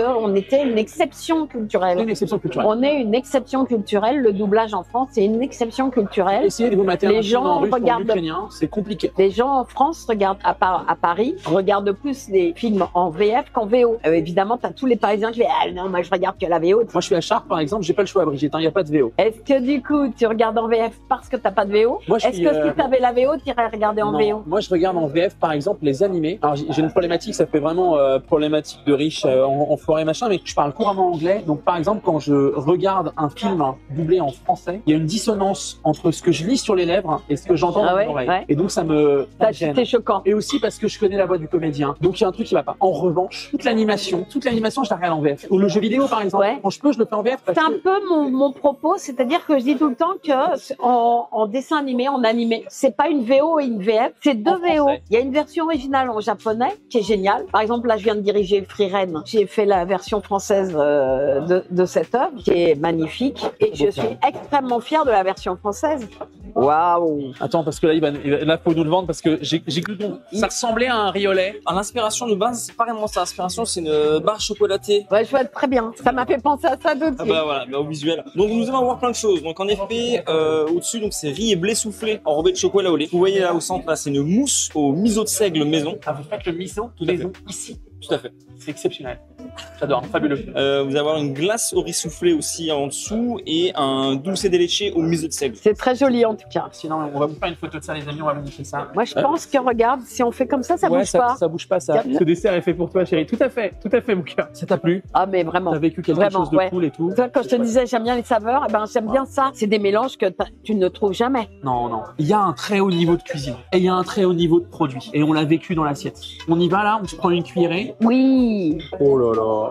qu'on était une exception C'est culturelle. une exception culturelle. On est une exception culturelle. Le doublage en France, c'est une exception culturelle. Essayez de vous mater Les un film en gens russe ou en regardent- ukrainien, c'est compliqué. Les gens en France regardent, à, Par- à Paris, regardent plus les films en V F qu'en V O. Euh, évidemment, t'as tous les Parisiens qui disent ah non, moi je regarde que la V O. Moi, je suis à Chartres, par exemple, j'ai pas le choix, Brigitte, il n'y a pas de V O. Est-ce que du coup, tu regardes en V F parce que t'as pas de V O? Moi, je Est-ce suis, que euh, si t'avais la V O, t'irais regarder en Non, V O? moi, je regarde en V F, par exemple, les animés. Alors, j'ai j'ai une problématique, ça fait vraiment euh, problématique de riche euh, en, en forêt, machin, mais je parle couramment anglais. Donc, par exemple, quand je regarde un film hein, doublé en français, il y a une dissonance entre ce que je lis sur les lèvres et ce que j'entends Ah dans ouais, mes oreilles. ouais. Et donc, ça me ça Ça, me gêne. c'était choquant. Et aussi parce que je connais la voix du comédien. Donc il y a un truc qui va pas. En revanche, toute l'animation, toute l'animation, je la regarde en V F. Ou le jeu vidéo par exemple. Ouais. Quand je peux, je le fais en V F. Parce C'est un que... peu mon, mon propos, c'est-à-dire que je dis tout le temps que en, en dessin animé, en animé, c'est pas une V O et une V F, c'est deux En V O. français. Il y a une version originale en japonais qui est géniale. Par exemple, là, je viens de diriger Free Ren. J'ai fait la version française euh, de, de cette œuvre qui est magnifique et je suis extrêmement fière de la version française. Waouh! Attends, parce que là, il va, il va- là, faut nous le vendre parce que j'ai j'ai cru qu'on ça ressemblait à un riolet. En inspiration de base, c'est pas vraiment ça. L'inspiration, c'est une barre chocolatée. Ouais, je vois très bien. Ça m'a fait penser à ça tout de Ah suite. bah voilà, bah au visuel. Donc nous allons voir plein de choses. Donc en effet, euh, au-dessus, donc c'est riz et blé soufflé enrobé de chocolat au lait. Vous voyez là au centre, là, c'est une mousse au miso de seigle maison. Ah, vous faites le miso Tout à maison fait. ici. Tout à fait. C'est exceptionnel. J'adore, fabuleux. Euh, vous allez avoir une glace au riz soufflé aussi en dessous et un dulce de leche au miso de seigle. C'est très joli en tout cas. Sinon, on va vous faire une photo de ça, les amis. On va vous montrer ça. Moi, je pense que regarde, si on fait comme ça, ça ouais, bouge ça, pas. ça bouge pas, ça. Tiens. Ce dessert est fait pour toi, chérie. Tout à fait, tout à fait, mon cœur. Ça t'a plu? Ah, mais vraiment. T'as vécu quelque Vraiment, chose de ouais. cool et tout? Toi, quand je te disais j'aime bien les saveurs, eh ben j'aime bien ça. C'est des mélanges que t'as- tu ne trouves jamais. Non, non. Il y a un très haut niveau de cuisine et il y a un très haut niveau de produit. Et on l'a vécu dans l'assiette. On y va là, on se prend une cuillerée. Oui. Oh là là.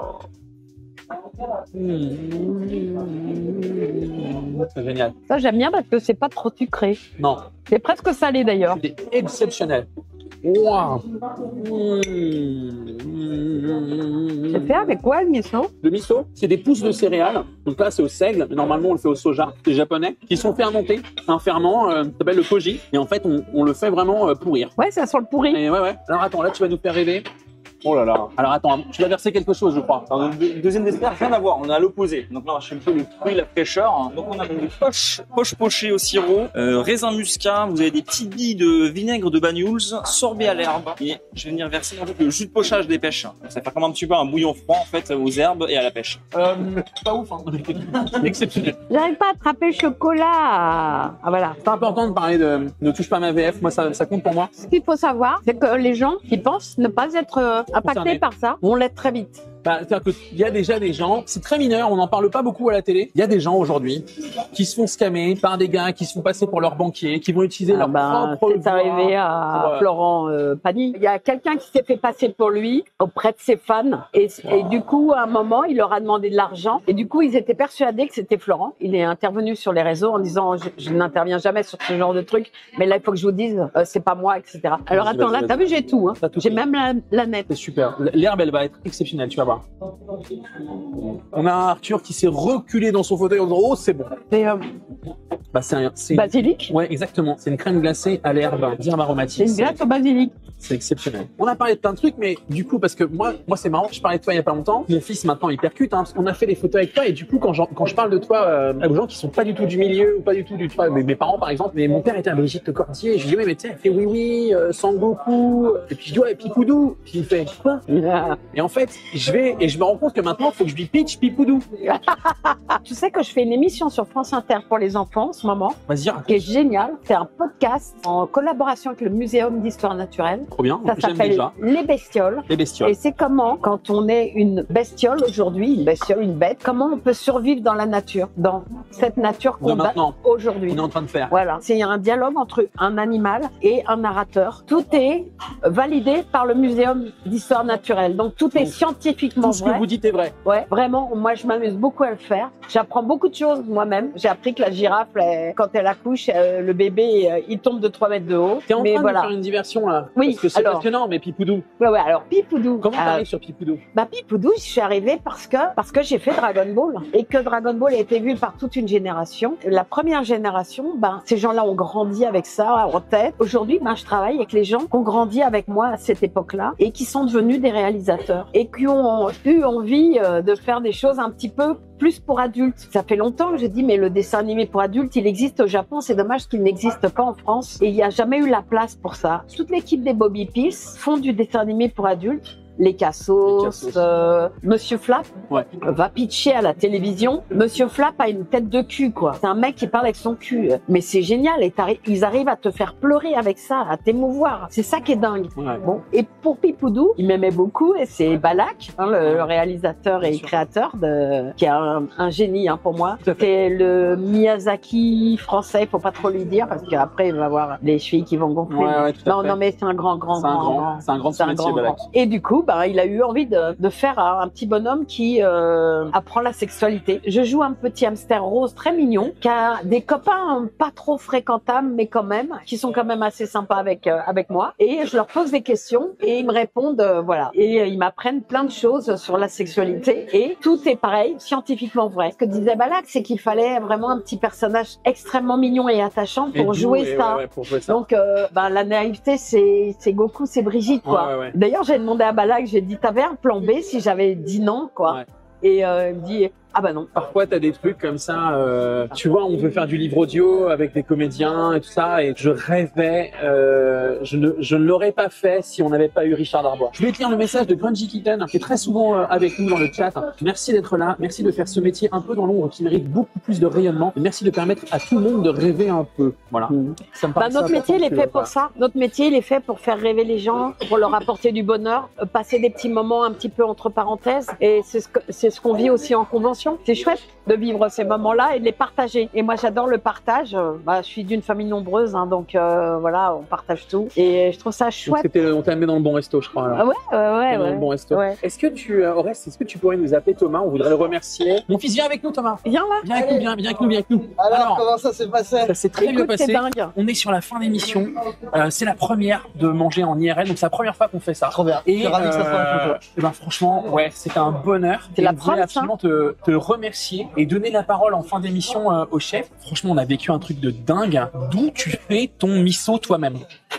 C'est génial. Ça j'aime bien parce que c'est pas trop sucré. Non, C'est presque salé d'ailleurs. c'est exceptionnel. Waouh. C'est fait avec quoi le miso? Le miso, c'est des pousses de céréales. Donc là, c'est au seigle, mais normalement, on le fait au soja. C'est japonais, qui sont fermentés. C'est un ferment, euh, ça s'appelle le koji. Et en fait, on, on le fait vraiment euh, pourrir. Ouais, ça sent le pourri. Et ouais, ouais. Alors attends, là, tu vas nous faire rêver. Oh là là. Alors attends, tu vas verser quelque chose, je crois. Alors, donc, deux- deuxième dessert, rien à voir, on est à l'opposé. Donc là, on va chercher le fruit, la fraîcheur. Donc on a donc des poches, poches pochées au sirop, euh, raisin muscat, vous avez des petites billes de vinaigre de Banyuls, sorbet à l'herbe. Et je vais venir verser en fait le jus de pochage des pêches. Donc, ça fait comme un petit peu un bouillon froid en fait aux herbes et à la pêche. Euh, pas ouf, hein. Exceptionnel. J'arrive pas à attraper le chocolat. Ah voilà. C'est important de parler de ne touche pas à ma V F. Moi, ça, ça compte pour moi. Ce qu'il faut savoir, c'est que les gens qui pensent ne pas être euh, impactés Concernés. par ça vont l'être très vite. Bah, c'est-à-dire qu'il y a déjà des gens, c'est très mineur, on n'en parle pas beaucoup à la télé. Il y a des gens aujourd'hui qui se font scammer par des gars qui se font passer pour leur banquier, qui vont utiliser Ah leur ben, propre c'est voix arrivé à pour, euh, Florent euh, Pagny. Il y a quelqu'un qui s'est fait passer pour lui auprès de ses fans et, et du coup à un moment il leur a demandé de l'argent et du coup ils étaient persuadés que c'était Florent. Il est intervenu sur les réseaux en disant je, je n'interviens jamais sur ce genre de truc mais là il faut que je vous dise euh, c'est pas moi etc. Alors Vas-y, attends vas-y, là t'as vu j'ai tout hein. T'as tout J'ai pris. même la, la nette. C'est super. L'herbe, elle va être exceptionnelle, tu vas voir. On a un Arthur qui s'est reculé dans son fauteuil en disant oh c'est bon. C'est euh, Bah c'est un, c'est basilic. ouais exactement. C'est une crème glacée à l'herbe, d'herbe C'est aromatique. une glace au basilic. C'est exceptionnel. On a parlé de plein de trucs, mais du coup, parce que moi, moi c'est marrant, je parlais de toi il y a pas longtemps. Mon fils maintenant il percute, hein, parce qu'on a fait des photos avec toi, et du coup, quand, j'en- quand je parle de toi euh, aux gens qui sont pas du tout du milieu, ou pas du tout du, tu vois, mes, mes parents par exemple, mais mon père était à Brigitte Lecordier, je lui dis oui, mais tu sais, elle fait oui, oui, euh, Sangoku, et puis je dis ouais, Pipoudou, puis il fait quoi? Et en fait, je vais, et je me rends compte que maintenant, il faut que je lui pitch Pipoudou. Tu sais que je fais une émission sur France Inter pour les enfants en ce moment, Vas-y, raconte. qui est géniale. C'est un podcast en collaboration avec le Muséum d'histoire naturelle. Trop bien, Ça j'aime s'appelle déjà. Les Bestioles. Les bestioles. Et c'est comment, quand on est une bestiole aujourd'hui, une bestiole, une bête, comment on peut survivre dans la nature, dans cette nature De qu'on a maintenant, aujourd'hui. on est en train de faire. Voilà, c'est un dialogue entre un animal et un narrateur. Tout est validé par le Muséum d'histoire naturelle. Donc tout est Donc, scientifiquement Tout ce que vrai. vous dites est vrai. Ouais, vraiment, moi je m'amuse beaucoup à le faire. J'apprends beaucoup de choses moi-même. J'ai appris que la girafe, elle, quand elle accouche, euh, le bébé, euh, il tombe de trois mètres de haut. T'es en Mais train voilà. de faire une diversion là. Oui. Parce que c'est alors, passionnant, mais Pipoudou. ouais, ouais, alors Pipoudou. Comment t'arrives euh, sur Pipoudou? Bah Pipoudou, je suis arrivée parce que parce que j'ai fait Dragon Ball et que Dragon Ball a été vu par toute une génération. La première génération, ben ces gens-là ont grandi avec ça en tête. Aujourd'hui, ben je travaille avec les gens qui ont grandi avec moi à cette époque-là et qui sont devenus des réalisateurs et qui ont eu envie euh, de faire des choses un petit peu plus pour adultes. Ça fait longtemps que j'ai dit, mais le dessin animé pour adultes, il existe au Japon. C'est dommage qu'il n'existe pas en France. Et il n'y a jamais eu la place pour ça. Toute l'équipe des Bobby Pills font du dessin animé pour adultes. Les Cassos, Les Cassos. Euh, Monsieur Flap Ouais. va pitcher à la télévision. Monsieur Flap a une tête de cul, quoi. C'est un mec qui parle avec son cul. Mais c'est génial. Et ils arrivent à te faire pleurer avec ça, à t'émouvoir. C'est ça qui est dingue. Ouais. Bon. Et pour Pipoudou, il m'aimait beaucoup et c'est Balak, hein, le, le réalisateur et Bien sûr. créateur de, qui est un, un génie, hein, pour moi. Tout à fait. C'est le Miyazaki français. Faut pas trop lui dire parce qu'après il va avoir les chevilles qui vont gonfler. Ouais, ouais, tout à non, fait. non, mais c'est un grand, grand, C'est un grand, grand, c'est un grand de ce métier, Balak. Et du coup, bah, il a eu envie de, de faire un, un petit bonhomme qui euh, apprend la sexualité. Je joue un petit hamster rose très mignon, qui a des copains pas trop fréquentables, mais quand même, qui sont quand même assez sympas avec euh, avec moi. Et je leur pose des questions et ils me répondent, euh, voilà. Et euh, ils m'apprennent plein de choses sur la sexualité. Et tout est pareil, scientifiquement vrai. Ce que disait Balak, c'est qu'il fallait vraiment un petit personnage extrêmement mignon et attachant Et pour doux, jouer et ça. ouais, ouais, pour jouer ça. Donc, euh, bah, la naïveté, c'est c'est Goku, c'est Brigitte, quoi. Ouais, ouais, ouais. D'ailleurs, j'ai demandé à Balak, j'ai dit, t'avais un plan B si j'avais dit non, quoi. Ouais. Et euh, il me dit, ah bah non. Parfois, tu as des trucs comme ça, euh, tu vois, on veut faire du livre audio avec des comédiens et tout ça, et je rêvais, euh, je ne, je ne l'aurais pas fait si on n'avait pas eu Richard Darbois. Je vais te lire le message de Grungy Kitten, qui est très souvent euh, avec nous dans le chat. Merci d'être là, merci de faire ce métier un peu dans l'ombre qui mérite beaucoup plus de rayonnement, et merci de permettre à tout le monde de rêver un peu. Voilà. Ça me Bah, paraît notre métier, il est fait pour ça. Notre métier, il est fait pour faire rêver les gens, pour leur apporter du bonheur, euh, passer des petits moments un petit peu entre parenthèses. Et c'est ce que, c'est ce qu'on vit aussi en convention. C'est chouette de vivre ces moments-là et de les partager. Et moi, j'adore le partage. Euh, Bah, je suis d'une famille nombreuse, hein, donc euh, voilà, on partage tout. Et je trouve ça Donc, chouette. c'était- on t'a amené dans le bon resto, je crois. Alors. Ah ouais, ouais, ouais. Dans ouais. le bon resto. Ouais. Est-ce que tu, euh, Oreste, est-ce que tu pourrais nous appeler Thomas? On voudrait le remercier. Mon fils, viens avec nous, Thomas. Viens là. Viens avec nous, viens, viens avec nous, viens avec nous. Alors, comment ça s'est passé? ça s'est très bien Écoute, c'est passé. dingue. On est sur la fin d'émission. Euh, c'est la première de manger en I R L, donc c'est la première fois qu'on fait ça. Trop bien. Et je suis ravi que ça soit la euh, fois. eh ben, franchement, ouais, c'était un bonheur. C'est Et la on voulait preuve, absolument te, te remercier et donner la parole en fin d'émission euh, au chef. Franchement, on a vécu un truc de dingue. D'où tu fais ton miso toi-même?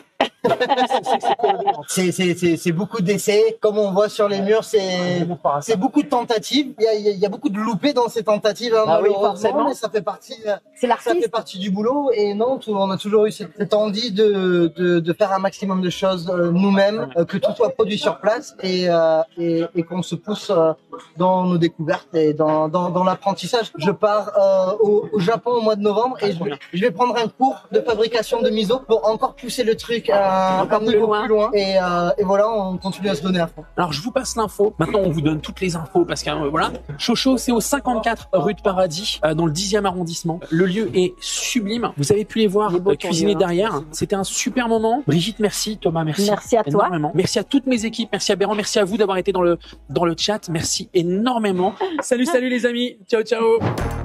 C'est, c'est, c'est, c'est beaucoup d'essais. Comme on voit sur les murs, c'est, c'est beaucoup de tentatives. Il y a, il y a- il y a beaucoup de loupés dans ces tentatives, hein, Ah oui, malheureusement, forcément. mais ça fait partie, C'est ça fait l'artiste. partie du boulot. Et non, tout- on a toujours eu cette, cette envie de, de, de faire un maximum de choses euh, nous-mêmes, euh, que tout soit produit sur place et, euh, et, et qu'on se pousse euh, dans nos découvertes et dans, dans, dans l'apprentissage. Je pars euh, au, au Japon au mois de novembre et je, vais- je vais prendre un cours de fabrication de miso pour encore pousser le truc à Encore un plus niveau loin. plus loin. Et, euh, et voilà, on continue à se donner à fond. Alors, je vous passe l'info. Maintenant, on vous donne toutes les infos parce que euh, voilà. Chocho, c'est au cinquante-quatre rue de Paradis, euh, dans le dixième arrondissement. Le lieu est sublime. Vous avez pu les voir Il est beau, euh, ton cuisiner lieu, hein. derrière. C'était un super moment. Brigitte, merci. Thomas, merci. Merci à toi. Énormément. Merci à toutes mes équipes. Merci à Béran. Merci à vous d'avoir été dans le, dans le chat. Merci énormément. Salut, salut les amis. Ciao, ciao.